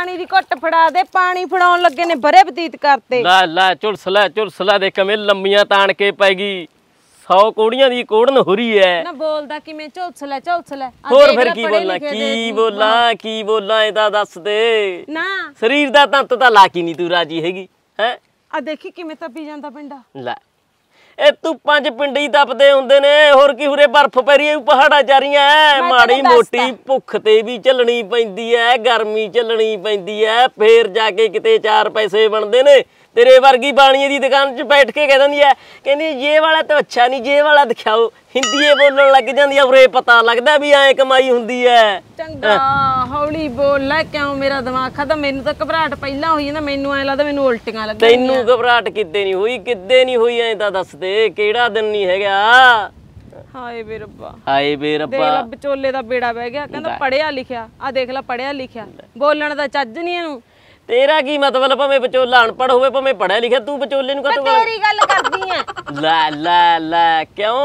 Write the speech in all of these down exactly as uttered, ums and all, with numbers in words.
पानी दी घुट फड़ा दे पानी फड़ाउण लगे ने बरे बतीत करते ला ला झुलस ला झुलस ला दे कमे लंबियां ताण के पैगी सौ कोड़ियां दी कोड़न हो रही है ना बोलदा कि मैं झुलस लै झुलस लै होर फिर की बोलना की बोला की बोला एदा दस दे ना शरीर दा तंत तां लाकी नहीं तू राजी हैगी हैं आ देखी किवें तपी जांदा पिंडा ला ए तू पंज पिंडी तपदे हुंदे ने होर की हुरे बर्फ पैरी पहाड़ा चारियां माड़ी मोटी भुख ते भी चलनी पैंदी है गर्मी चलनी पैंदी है फिर जाके किते चार पैसे बनदे ने तेरे वर्गी बाणिये दी दुकान च बैठ के कह दिंदी है कहंदी ये वाला तो अच्छा नहीं ये वाला दिखाओ हिंदी बोलण लग जांदी है उरे पता लगदा भी ऐ कमाई हुंदी है चंगा हौली बोल लै क्यों मेरा दिमाग खत्म मैनू तो घबराहट पहला होई ना मैनू ऐ लगदा मैनू उल्टियां लग तैनू घबराहट किद्दे नहीं हुई किद्दे नहीं हुई ऐ तां दस दे केड़ा दिन नहीं हैगा हाय बे रब्बा हाय बे रब्बा देख ला विचोले दा बेड़ा बह गया कहंदा पढ़िया लिखिया आ देख ला पढ़िया लिखिया बोलण दा ਚੱਜ नहीं ਇਹਨੂੰ तेरा की मतलब भावें विचोला अनपढ़ होवे भावें पढ़िया लिखिया तू विचोले नूं काटो तेरी गल करदी ऐ ला ला ला क्यों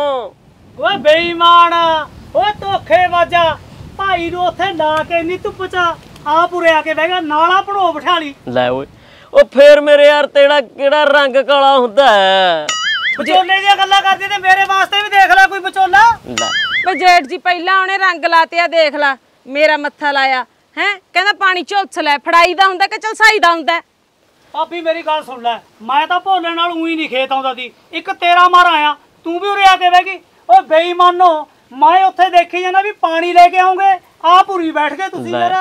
ओए बेईमान ओए धोखेबाजा भाई नूं उत्थे ला के नहीं धुप्प च आप उरे आके बह गया नाला भड़ो बिठा ली लै ओए ओ फिर मेरे यार तेरा केड़ा रंग काला हुंदा है विचोले दी गल्लां करदी ते मेरे वास्ते भी देख ले कोई विचोला लै वे जेठ जी पहला ਉਹਨੇ रंग लाते आ देख ला मेरा मत्था लाया है कहंदा पानी झुलस लै फड़ाई दा हुंदा कि चलसाई दा हुंदा भाभी मेरी गल सुन ले मैं तां भोले नाल उही नहीं खेत आउंदा सी एक तेरा मार आया तू भी उरे आके बह गई ओ बेईमानो मैं उत्थे देखी जाना भी पानी लेके आऊंगे आ पूरी बैठ गए तुसी मेरा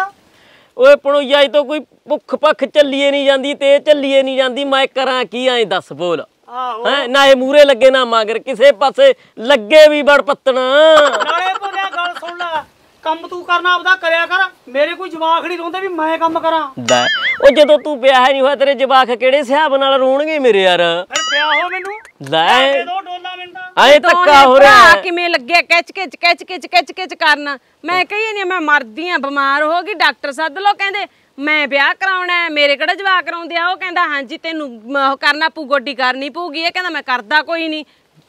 ओए पणोइया तो कोई भुख भख ਚੱਲੀਏ नहीं जांदी ते ਚੱਲੀਏ नहीं जांदी मैं करां की ऐ दस बोल आहो हैं ना ए मूरे लगे ना मगर किसे पासे लगे भी बड़ पत्तन नाले भोलिया गल सुन ले ਕੰਮ ਤੂੰ ਕਰਨਾ ਆਪਦਾ ਕਰਿਆ ਕਰ ਮੇਰੇ ਕੋਈ ਜਵਾਕ ਨਹੀਂ ਰੋਂਦੇ ਵੀ ਮੈਂ ਕੰਮ ਕਰਾਂ ਲੈ ਉਹ ਜਦੋਂ ਤੂੰ ਵਿਆਹ ਨਹੀਂ ਹੋਇਆ ਤੇਰੇ ਜਵਾਕ ਕਿਹੜੇ ਹਿਸਾਬ ਨਾਲ ਰੋਣਗੇ ਮੇਰੇ ਯਾਰ ਫਿਰ ਵਿਆਹ ਹੋ ਮੈਨੂੰ ਲੈ ਦੇ ਦੋ ਡੋਲਾ ਮੈਨੂੰ ਤਾਂ ਐ ਧੱਕਾ ਹੋ ਰਿਹਾ ਕਿਵੇਂ ਲੱਗਿਆ ਕਿਚ ਕਿਚ ਕਿਚ ਕਿਚ ਕਿਚ ਕਿਚ ਕਰਨਾ ਮੈਂ ਕਹੀ ਨਹੀਂ ਮੈਂ ਮਰਦੀ ਆ ਬਿਮਾਰ ਹੋ ਗਈ ਡਾਕਟਰ ਸੱਦ ਲੋ ਕਹਿੰਦੇ ਮੈਂ ਵਿਆਹ ਕਰਾਉਣਾ ਮੇਰੇ ਕਿਹੜਾ ਜਵਾਕ ਕਰਾਉਂਦੇ ਆ ਉਹ ਕਹਿੰਦਾ ਹਾਂਜੀ ਤੈਨੂੰ ਕਰਨਾ ਪਊ ਗੋਡੀ ਕਰਨੀ ਪਊਗੀ ਇਹ ਕਹਿੰਦਾ ਮੈਂ ਕਰਦਾ ਕੋਈ ਨਹੀਂ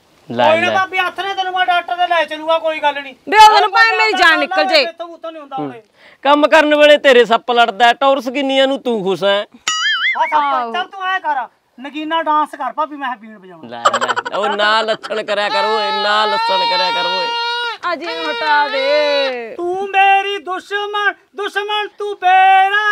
ਲੈ ਲੈ ਭਾਬੀ ਹੱਥ ਨੇ ਤੈਨੂੰ ਮੈਂ ਡਾਕਟਰ ਦੇ ਲੈ ਚਲੂਗਾ ਕੋਈ ਗੱਲ ਨਹੀਂ ਬੇ ਉਹਨੂੰ ਭਾਵੇਂ ਮੇਰੀ ਜਾਨ ਨਿਕਲ ਜੇ ਇੱਥੋਂ ਉੱਤੋਂ ਨਹੀਂ ਹੁੰਦਾ ਉਹਨੇ ਕੰਮ ਕਰਨ ਵੇਲੇ ਤੇਰੇ ਸੱਪ ਲੜਦਾ ਟੌਰਸ ਕਿੰਨੀਆਂ ਨੂੰ ਤੂੰ ਖੁਸ਼ ਐ ਆ ਸੱਪ ਚੱਲ ਤੂੰ ਐ ਕਰ ਨਗੀਨਾ ਡਾਂਸ ਕਰ ਭਾਬੀ ਮੈਂ ਬੀਣ ਵਜਾਉਣਾ ਲੈ ਲੈ ਉਹ ਨਾ ਲੱਛਣ ਕਰਿਆ ਕਰ ਓਏ ਨਾ ਲੱਛਣ ਕਰਿਆ ਕਰ ਓਏ ਅਜੀ ਹਟਾ ਦੇ ਤੂੰ ਮੇਰੀ ਦੁਸ਼ਮਣ ਦੁਸ਼ਮਣ ਤੂੰ ਬੇਰਾ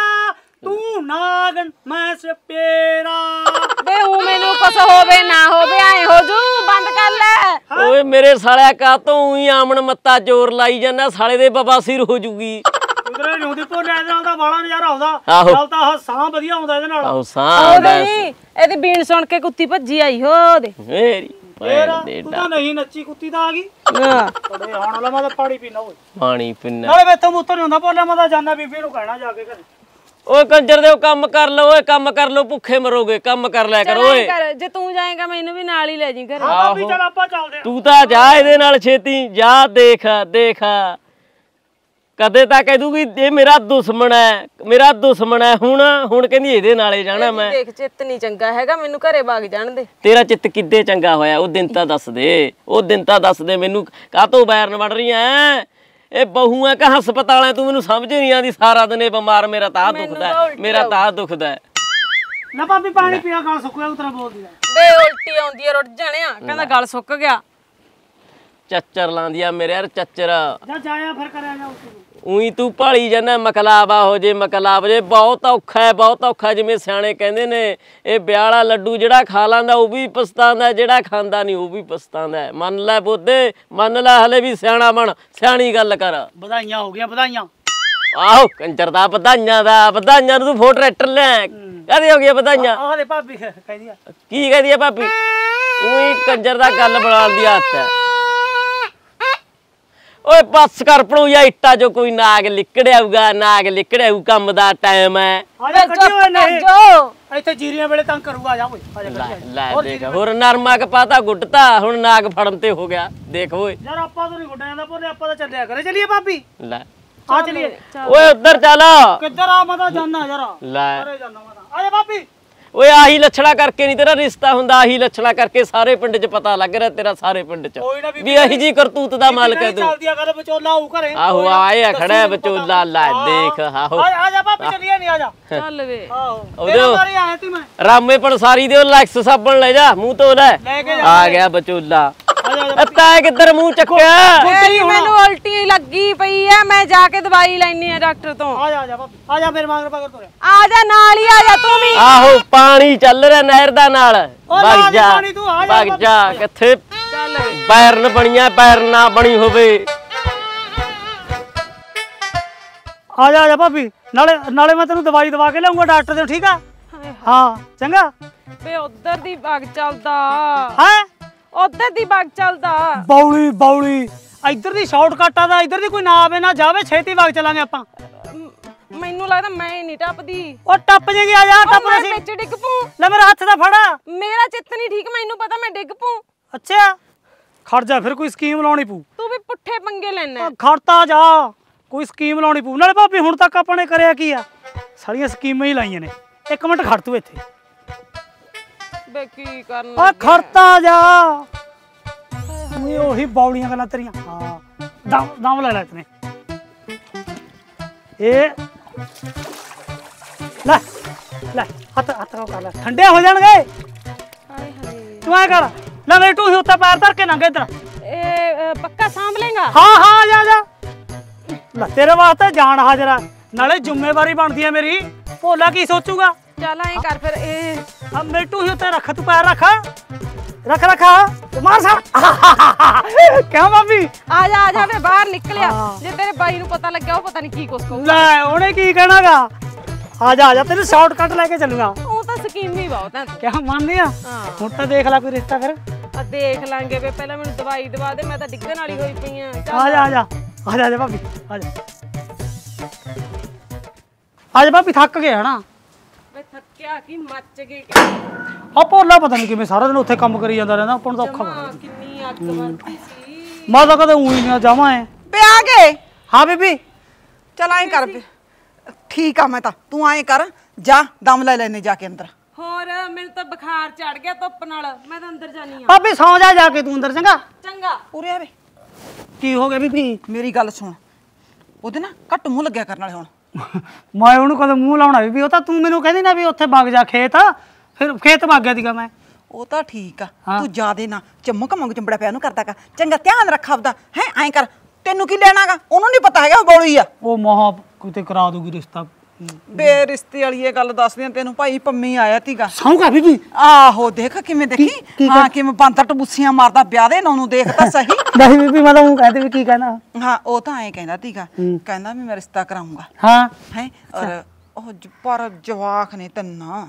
ਤੂੰ ਨਾਗਨ ਮੈਂ ਸਪੇਰਾ ਬੇ ਉਹ ਮੈਨੂੰ ਕੁਛ ਹੋਵੇ ਨਾ ਹੋਵੇ ਐ ਹੋ ਜੂ ਬੰਦ ਕਰ ਲੈ ਓਏ ਮੇਰੇ ਸਾਲਿਆ ਕਾ ਤੋਂ ਹੀ ਆਮਣ ਮੱਤਾ ਜ਼ੋਰ ਲਾਈ ਜਾਂਦਾ ਸਾਲੇ ਦੇ ਬਵਾਸੀਰ ਹੋ ਜੂਗੀ ਉਧਰੇ ਨਹੀਂ ਹੁੰਦੀ ਭੋਲੇ ਇਹਦੇ ਨਾਲ ਤਾਂ ਬਾਲਾ ਨਜ਼ਾਰਾ ਆਉਂਦਾ ਆਹੋ ਚੱਲ ਤਾਂ ਸਾਹ ਵਧੀਆ ਆਉਂਦਾ ਇਹਦੇ ਨਾਲ ਆਹੋ ਸਾਹ ਨਹੀਂ ਇਹਦੀ ਬੀਣ ਸੁਣ ਕੇ ਕੁੱਤੀ ਭੱਜੀ ਆਈ ਹੋ ਦੇ ਮੇਰੀ ਤੂੰ ਤਾਂ ਨਹੀਂ ਨੱਚੀ ਕੁੱਤੀ ਤਾਂ ਆ ਗਈ ਬੜੇ ਆਉਣ ਵਾਲਾ ਮੈਂ ਤਾਂ ਪਾਣੀ ਪੀਣਾ ਓਏ ਪਾਣੀ ਪੀਣਾ ਨਾਲੇ ਮੈਥੋਂ ਮੁੱਤੋਂ ਨਹੀਂ ਹੁੰਦਾ ਭੋਲੇ ਮੈਂ ਤਾਂ ਜਾਂਦਾ ਬੀਬੀ ਨੂੰ ਕਹਿਣਾ ਜਾ ਕੇ ਘਰੇ ਓਏ ਕੰਜਰ ਦੇ ਕੰਮ ਕਰ ਲਓ ਓਏ ਕੰਮ ਕਰ ਲਓ ਭੁੱਖੇ ਮਰੋਗੇ ਕੰਮ ਕਰ ਲਿਆ ਕਰੋ ਓਏ ਜੇ ਤੂੰ ਜਾਏਗਾ ਮੈਨੂੰ ਵੀ ਨਾਲ ਹੀ ਲੈ ਜੀ ਘਰੇ ਹਾਂ ਭਾਬੀ ਚੱਲ ਆਪਾਂ ਚੱਲਦੇ ਆ ਤੂੰ ਤਾਂ ਜਾ ਇਹਦੇ ਨਾਲ ਛੇਤੀ ਜਾ ਦੇਖ ਦੇਖ ਕਦੇ ਤਾਂ ਕਹਿ ਦੂਗੀ ਇਹ ਮੇਰਾ ਦੁਸ਼ਮਣ ਹੈ ਮੇਰਾ ਦੁਸ਼ਮਣ ਹੈ ਹੁਣ ਹੁਣ ਕਹਿੰਦੀ ਇਹਦੇ ਨਾਲੇ ਜਾਣਾ ਮੈਂ ਦੇਖ ਚਿੱਤ ਨਹੀਂ ਚੰਗਾ ਹੈਗਾ ਮੈਨੂੰ ਘਰੇ ਭਾਗ ਜਾਣ ਦੇ ਤੇਰਾ ਚਿੱਤ ਕਿੱਦੇ ਚੰਗਾ ਹੋਇਆ ਉਹ ਦਿਨ ਤਾਂ ਦੱਸ ਦੇ ਉਹ ਦਿਨ ਤਾਂ ਦੱਸ ਦੇ ਮੈਨੂੰ ਕਾਹਤੋਂ ਬੈਰਨ ਵੜ ਰਹੀ ਐ ਇਹ ਬਹੂਆਂ ਕਾ ਹਸਪਤਾਲਾਂ ਤੂੰ ਮੈਨੂੰ ਸਮਝ ਨਹੀਂ ਆਂਦੀ ਸਾਰਾ ਦਿਨ ਇਹ ਬਿਮਾਰ ਮੇਰਾ ਤਾਂ ਦੁਖਦਾ ਮੇਰਾ ਤਾਂ ਦੁਖਦਾ ਨਾ ਭਾਬੀ ਪਾਣੀ ਪੀਆ ਗਲ ਸੁੱਕਿਆ ਉਤਰਾ ਬੋਲਦੀ ਆ ਬੇ ਉਲਟੀ ਆਉਂਦੀ ਆ ਰੁੱਟ ਜਾਣਿਆ ਕਹਿੰਦਾ ਗਲ ਸੁੱਕ ਗਿਆ ਚੱਚਰ ਲਾਂਦੀ ਆ ਮੇਰੇ ਯਾਰ ਚੱਚਰ ਜਾ ਜਾਇਆ ਫਿਰ ਕਰਿਆ ਜਾ ਉਸ ਉਹੀ ਤੂੰ ਭਾਲੀ ਜਾਂਦਾ ਮਕਲਾਵਾ ਹੋ ਜੇ ਮਕਲਾਬ ਜੇ ਬਹੁਤ ਔਖਾ ਹੈ ਬਹੁਤ ਔਖਾ ਜਿਵੇਂ ਸਿਆਣੇ ਕਹਿੰਦੇ ਨੇ ਇਹ ਵਿਆਹ ਵਾਲਾ ਲੱਡੂ ਜਿਹੜਾ ਖਾ ਲਾਂਦਾ ਉਹ ਵੀ ਪਛਤਾਉਂਦਾ ਜਿਹੜਾ ਖਾਂਦਾ ਨਹੀਂ ਉਹ ਵੀ ਪਛਤਾਉਂਦਾ ਮੰਨ ਲੈ ਬੋਦੇ ਮੰਨ ਲੈ ਹਲੇ ਵੀ ਸਿਆਣਾ ਬਣ ਸਿਆਣੀ ਗੱਲ ਕਰ ਵਧਾਈਆਂ ਹੋ ਗਈਆਂ ਵਧਾਈਆਂ ਆਹੋ ਕੰਜਰ ਦਾ ਵਧਾਈਆਂ ਦਾ ਵਧਾਈਆਂ ਨੂੰ ਤੂੰ ਫੋਟੋ ਟਰੈਕਟਰ ਲੈ ਕਹਦੇ ਹੋ ਗਿਆ ਵਧਾਈਆਂ ਆਹ ਦੇ ਭਾਬੀ ਕਹਿੰਦੀ ਆ ਕੀ ਕਹਿੰਦੀ ਆ ਭਾਬੀ ਉਹੀ ਕੰਜਰ ਦਾ ਗੱਲ ਬਣਾਉਣ ਦੀ ਆਦਤ ਹੈ ਓਏ ਬਸ ਕਰ ਪਣੂਆ ਇੱਟਾ ਜੋ ਕੋਈ ਨਾਗ ਲਿਕੜਿਆਊਗਾ ਨਾਗ ਲਿਕੜਿਆਊ ਕੰਮ ਦਾ ਟਾਈਮ ਹੈ ਆ ਜਾ ਕੱਢੀ ਹੋਏ ਨਹੀਂ ਇੱਥੇ ਜੀਰੀਆਂ ਵੇਲੇ ਤੰਗ ਕਰੂਗਾ ਜਾ ਓਏ ਆ ਜਾ ਲੈ ਦੇਖ ਹੋਰ ਨਰਮਾ ਕਪਾਤਾ ਗੁੱਟਤਾ ਹੁਣ ਨਾਗ ਫੜਨ ਤੇ ਹੋ ਗਿਆ ਦੇਖ ਓਏ ਯਾਰ ਆਪਾਂ ਤੋਂ ਨਹੀਂ ਗੁੱਡਿਆਂ ਦਾ ਭੋਲੇ ਆਪਾਂ ਤਾਂ ਚੱਲਿਆ ਕਰੇ ਚੱਲੀਏ ਭਾਬੀ ਲੈ ਆ ਚੱਲੀਏ ਓਏ ਉੱਧਰ ਚੱਲ ਕਿੱਧਰ ਆ ਮੈਂ ਤਾਂ ਜਾਣਾ ਯਾਰ ਲੈ ਘਰੇ ਜਾਣਾ ਮੈਂ ਤਾਂ ਆ ਜਾ ਭਾਬੀ ਓਏ ਆਹੀ ਲੱਛਣਾ ਕਰਕੇ ਨਹੀਂ ਤੇਰਾ ਰਿਸ਼ਤਾ ਹੁੰਦਾ, ਆਹੀ ਲੱਛਣਾ ਕਰਕੇ ਸਾਰੇ ਪਿੰਡ 'ਚ ਪਤਾ ਲੱਗ ਰਿਹਾ ਤੇਰਾ, ਸਾਰੇ ਪਿੰਡ 'ਚ ਵੀ ਇਹੀ ਜੀ ਕਰਤੂਤ ਦਾ ਮਾਲਕ ਹੈ ਤੂੰ। ਚੱਲਦੀ ਆ ਗੱਲ ਵਿਚੋਲਾ ਆਉ ਘਰੇ। ਆਹੋ ਆਏ ਖੜਾ ਵਿਚੋਲਾ ਲੈ ਦੇਖ। ਆਹੋ ਆ ਜਾ ਭਾਬੀ ਚੱਲੀਏ ਨਹੀਂ ਆ ਜਾ ਚੱਲ ਵੇ। ਆਹੋ ਉਹਦੇ ਤੇਰੇ ਬਾਰੇ ਆਇਆ ਸੀ ਮੈਂ। ਰਾਮੇ ਪੰਸਾਰੀ ਦੇ ਲੈਕਸ ਸਾਬਣ ਲੈ ਜਾ, ਮੂੰਹ ਧੋ ਲੈ। ਲੈ ਕੇ ਜਾ। ਆ ਗਿਆ ਵਿਚੋਲਾ। ਆ ਜਾ ਤੈ ਕਿੱਧਰ ਮੂੰਹ ਚੱਕਿਆ? ਮੇਰੀ ਮੈਨੂੰ ਉਲਟੀ ਲੱਗੀ ਪਈ ਐ, ਮੈਂ ਜਾ ਕੇ ਦਵਾਈ ਲੈਣੀ ਆ ਡਾਕਟਰ ਤੋਂ। ਆ ਜਾ ਆ ਜਾ ਭਾਬੀ ਆ ਜਾ ਮੇਰੇ ਮਗਰ ਪਕੜ ਤੋਰਿਆ। ਆ ਜਾ ਨਾਲ ਹੀ ਆ ਜਾ ਤੂੰ ਵੀ। ਆਹੋ ਪਾਣੀ ਚੱਲ ਰਿਹਾ ਨਹਿਰ ਦਾ ਨਾਲ, ਓ ਲਾ ਵਗ ਦੇ ਜਾ ਪਾਣੀ ਤੂੰ, ਆ ਜਾ ਵਗ ਜਾ। ਕਿੱਥੇ ਚੱਲ ਪੈਰਨ ਬਣੀਆਂ, ਪੈਰ ਨਾ ਬਣੀ ਹੋਵੇ। ਆ ਜਾ ਆ ਜਾ ਭਾਬੀ, ਨਾਲੇ ਨਾਲੇ ਮੈਂ ਤੈਨੂੰ ਦਵਾਈ ਦਵਾ ਕੇ ਲਿਆਉਂਗਾ ਡਾਕਟਰ ਦੇ, ਠੀਕ ਆ? ਹਾਂ ਚੰਗਾ। ਵੇ ਉਧਰ ਦੀ ਬਾਗ ਚੱਲਦਾ, ਹੈ ਉਧਰ ਦੀ ਬਾਗ ਚੱਲਦਾ। ਬੌਲੀ ਬੌਲੀ ਇੱਧਰ ਦੀ ਸ਼ਾਰਟਕਟ ਆ ਦਾ, ਇੱਧਰ ਦੀ ਕੋਈ ਨਾ ਆਵੇ ਨਾ ਜਾਵੇ, ਛੇਤੀ ਵਗ ਚੱਲਾਂਗੇ ਆਪਾਂ। ਮ- ਮੈਨੂੰ ਲੱਗਦਾ ਮੈਂ ਨਹੀਂ ਟੱਪਦੀ। ਉਹ ਟੱਪ ਜੇਗੀ, ਆ ਜਾ ਉਹ ਟੱਪ ਮੈਂ ਸੀ। ਵਿੱਚ ਡਿੱਗ ਪੂੰ। ਲੈ ਮੇਰਾ ਹੱਥ ਦਾ ਫੜਾ। ਮੇਰਾ ਚਿੱਤ ਨਹੀਂ ਠੀਕ, ਮੈਨੂੰ ਪਤਾ ਮੈਂ ਡਿੱਗ ਪੂੰ। ਅੱਛਾ ਖੜ ਜਾ, ਫਿਰ ਕੋਈ ਸਕੀਮ ਲਾਉਣੀ ਪਊ। ਤੂੰ ਵੀ ਪੁੱਠੇ ਪੰਗੇ ਲੈਣਾ। ਖੜਤਾ ਜਾ, ਕੋਈ ਸਕੀਮ ਲਾਉਣੀ ਪਊ। ਨਾਲੇ ਭਾਬੀ ਹੁਣ ਤੱਕ ਆਪਾਂ ਨੇ ਕਰਿਆ ਕੀ ਆ? ਸਾਰੀਆਂ ਸਕੀਮਾਂ ਹੀ ਲਾਈਆਂ ਨੇ। ਇੱਕ ਮਿੰਟ ਖੜ ਤੂੰ ਇੱਥੇ। ਬੇ ਕੀ ਕਰਨ ਓਏ ਖੜਤਾ ਜਾ, ਉਹੀ ਬੌਲੀਆਂ ਗੱਲਾਂ ਤੇਰੀਆਂ। ਹਾਂ ਦਮ ਦਮ ਲੈ ਲੈ ਤਨੇ। ਇਹ ਲੈ ਲੈ ਹੱਥ ਹੱਥ ਕਰ ਲੈ, ਠੰਡੇ ਹੋ ਜਾਣਗੇ। ਹਾਏ ਹਾਏ। ਤੂੰ ਐ ਕਰ ਲੈ, ਬੈਠੂ ਹੀ ਉੱਤੇ ਪੈਰ ਧਰ ਕੇ ਲੰਘ ਇੱਧਰ। ਇਹ ਅ, ਪੱਕਾ ਸਾਂਭ ਲੇਗਾ? ਹਾਂ ਹਾਂ ਜਾ ਜਾ ਲੈ, ਤੇਰੇ ਵਾਸਤੇ ਜਾਨ ਹਾਜ਼ਰ ਆ, ਨਾਲੇ ਜ਼ਿੰਮੇਵਾਰੀ ਬਣਦੀ ਹੈ ਮੇਰੀ। ਭੋਲਾ ਕੀ ਸੋਚੂਗਾ? ਚੱਲ ਐਂ ਕਰ ਫਿਰ। ਇਹ ਆ ਬੈਠੂ ਹੀ ਉੱਤੇ ਰੱਖ, ਤੂੰ ਪੈਰ ਰੱਖ ਰੱਖ ਰੱਖ ਮਾਰ ਸਾ। ਕਿਉਂ ਭਾਬੀ? ਆ ਜਾ ਆ ਜਾ ਵੇ ਬਾਹਰ ਨਿਕਲਿਆ। ਹਾਂ। ਜੇ ਤੇਰੇ ਬਾਈ ਨੂੰ ਪਤਾ ਲੱਗਿਆ ਉਹ ਪਤਾ ਨਹੀਂ ਕੀ ਕੁਛ ਕਹੂਗਾ। ਲੈ ਉਹਨੇ ਕੀ ਕਹਿਣਾਗਾ? ਆ ਜਾ ਆ ਜਾ, ਤੈਨੂੰ ਸ਼ਾਰਟਕਟ ਲੈ ਕੇ ਚੱਲੂਗਾ। ਉਹ ਤਾਂ ਸਕੀਮੀ ਬਹੁਤ ਹੈ ਤੂੰ। ਕਿਆ ਮੰਨਦੀ ਆ? ਹਾਂ ਹੁਣ ਤਾਂ ਦੇਖ ਲੈ ਕੋਈ ਰਿਸ਼ਤਾ ਫਿਰ। ਆ ਦੇਖ ਲਾਂਗੇ ਵੇ, ਪਹਿਲਾਂ ਮੈਨੂੰ ਦਵਾਈ ਦਵਾ ਦੇ, ਮੈਂ ਤਾਂ ਡਿੱਗਣ ਵਾਲੀ ਹੋਈ ਪਈ ਆ। ਆ ਜਾ ਆ ਜਾ ਆ ਜਾ ਆ ਜਾ ਭਾਬੀ ਆ ਜਾ ਆ ਜਾ ਭਾਬੀ, ਥੱਕ ਗਿਆ ਹਨਾ? ਵੇ ਥੱਕਿਆ ਕੀ ਮੱਚ ਗਏ। ਆ ਭੋਲਾ ਪਤਾ ਨਹੀਂ ਕਿਵੇਂ ਸਾਰਾ ਦਿਨ ਉੱਥੇ ਕੰਮ ਕਰੀ ਜਾਂਦਾ ਰਹਿੰਦਾ, ਆਪਾਂ ਨੂੰ ਤਾਂ ਔਖਾ ਜਮਾਂ ਕਿੰਨੀ ਅੱਗ ਵਰਦੀ ਸੀ। ਮੈਂ ਤਾਂ ਕਦੇ ਉਹੀ ਨਾ ਜਾਵਾਂ ਐ। ਬੇ ਆ ਗਏ। ਹਾਂ ਬੀਬੀ ਚਲ ਐਂ ਕਰ ਬੇ, ਠੀਕ ਆ। ਮੈਂ ਤਾਂ ਤੂੰ ਐਂ ਕਰ, ਜਾ ਦਮ ਲੈ ਲੈਨੇ ਜਾ ਕੇ ਅੰਦਰ। ਹੋਰ ਮੈਨੂੰ ਤਾਂ ਬੁਖਾਰ ਚੜ ਗਿਆ ਧੁੱਪ ਨਾਲ, ਮੈਂ ਤਾਂ ਅੰਦਰ ਜਾਨੀ ਆ। ਭਾਬੀ ਸੌਂ ਜਾ ਜਾ ਕੇ ਤੂੰ ਅੰਦਰ, ਚੰਗਾ? ਚੰਗਾ। ਉਰੇ ਆ ਵੇ, ਕੀ ਹੋ ਗਿਆ ਬੀਬੀ? ਮੇਰੀ ਗੱਲ ਸੁਣ, ਉਹਦੇ ਨਾ ਘੱਟ ਮੂੰਹ ਲੱਗਿਆ ਕਰਨ ਵਾਲੇ ਹੁਣ। ਮੈਂ ਉਹਨੂੰ ਕਦੇ ਮੂੰਹ ਲਾਉਣਾ ਬੀਬੀ, ਉਹ ਤਾਂ ਤੂੰ ਮੈਨੂੰ ਕਹਿੰਦੀ ਨਾ ਵੀ ਉੱਥੇ ਵਗ ਜਾ ਖੇਤ, ਫਿਰ ਖੇਤ ਵਗ ਗਿਆ ਸੀਗਾ ਮੈਂ। ਉਹ ਤਾਂ ਠੀਕ ਆ, ਤੂੰ ਜਿਆਦੇ ਨਾ ਚਮਕ ਮੰਗ ਚੰਬੜਾ ਪਿਆ ਉਹਨੂੰ ਕਰਦਾ ਕਰ, ਚੰਗਾ ਧਿਆਨ ਰੱਖ ਆਪਦਾ। ਹੈ ਐਂ ਕਰ, ਤੈਨੂੰ ਕੀ ਲੈਣਾਗਾ? ਉਹਨੂੰ ਨਹੀਂ ਪਤਾ ਹੈਗਾ ਉਹ ਬੋਲੀ ਆ। ਉਹ ਮਹਾ ਕਿਤੇ ਕਰਾ ਦੂਗੀ ਰਿਸ਼ਤਾ। ਬੇ ਰਿਸ਼ਤੇ ਵਾਲੀ ਇਹ ਗੱਲ ਦੱਸਦੀ ਆ ਤੈਨੂੰ, ਭਾਈ ਪੰਮੀ ਆਇਆ ਤੀਗਾ। ਸੌਂਗਾ ਬੀਬੀ? ਆਹੋ ਦੇਖ ਕਿਵੇਂ ਦੇਖੀ, ਹਾਂ ਕਿਵੇਂ ਬਾਂਦਰ ਟਬੂਸੀਆਂ ਮਾਰਦਾ ਵਿਆਹ ਦੇ ਨਾਂ ਨੂੰ, ਦੇਖ ਤਾਂ ਸਹੀ। ਨਹੀਂ ਬੀਬੀ, ਮੈਂ ਤਾਂ ਉਹ ਕਹਿੰਦੀ ਵੀ ਕੀ ਕਹਿਣਾ। ਹਾਂ ਉਹ ਤਾਂ ਐਂ ਕਹਿੰਦਾ ਤੀਗਾ, ਕਹਿੰਦਾ ਵੀ ਮੈਂ ਰਿਸ਼ਤਾ ਕਰਾਉਂਗਾ। ਹਾਂ ਹੈ ਔਰ ਉਹ ਜ- ਪਰ ਜਵਾਕ ਨੇ ਤੰਨਾ।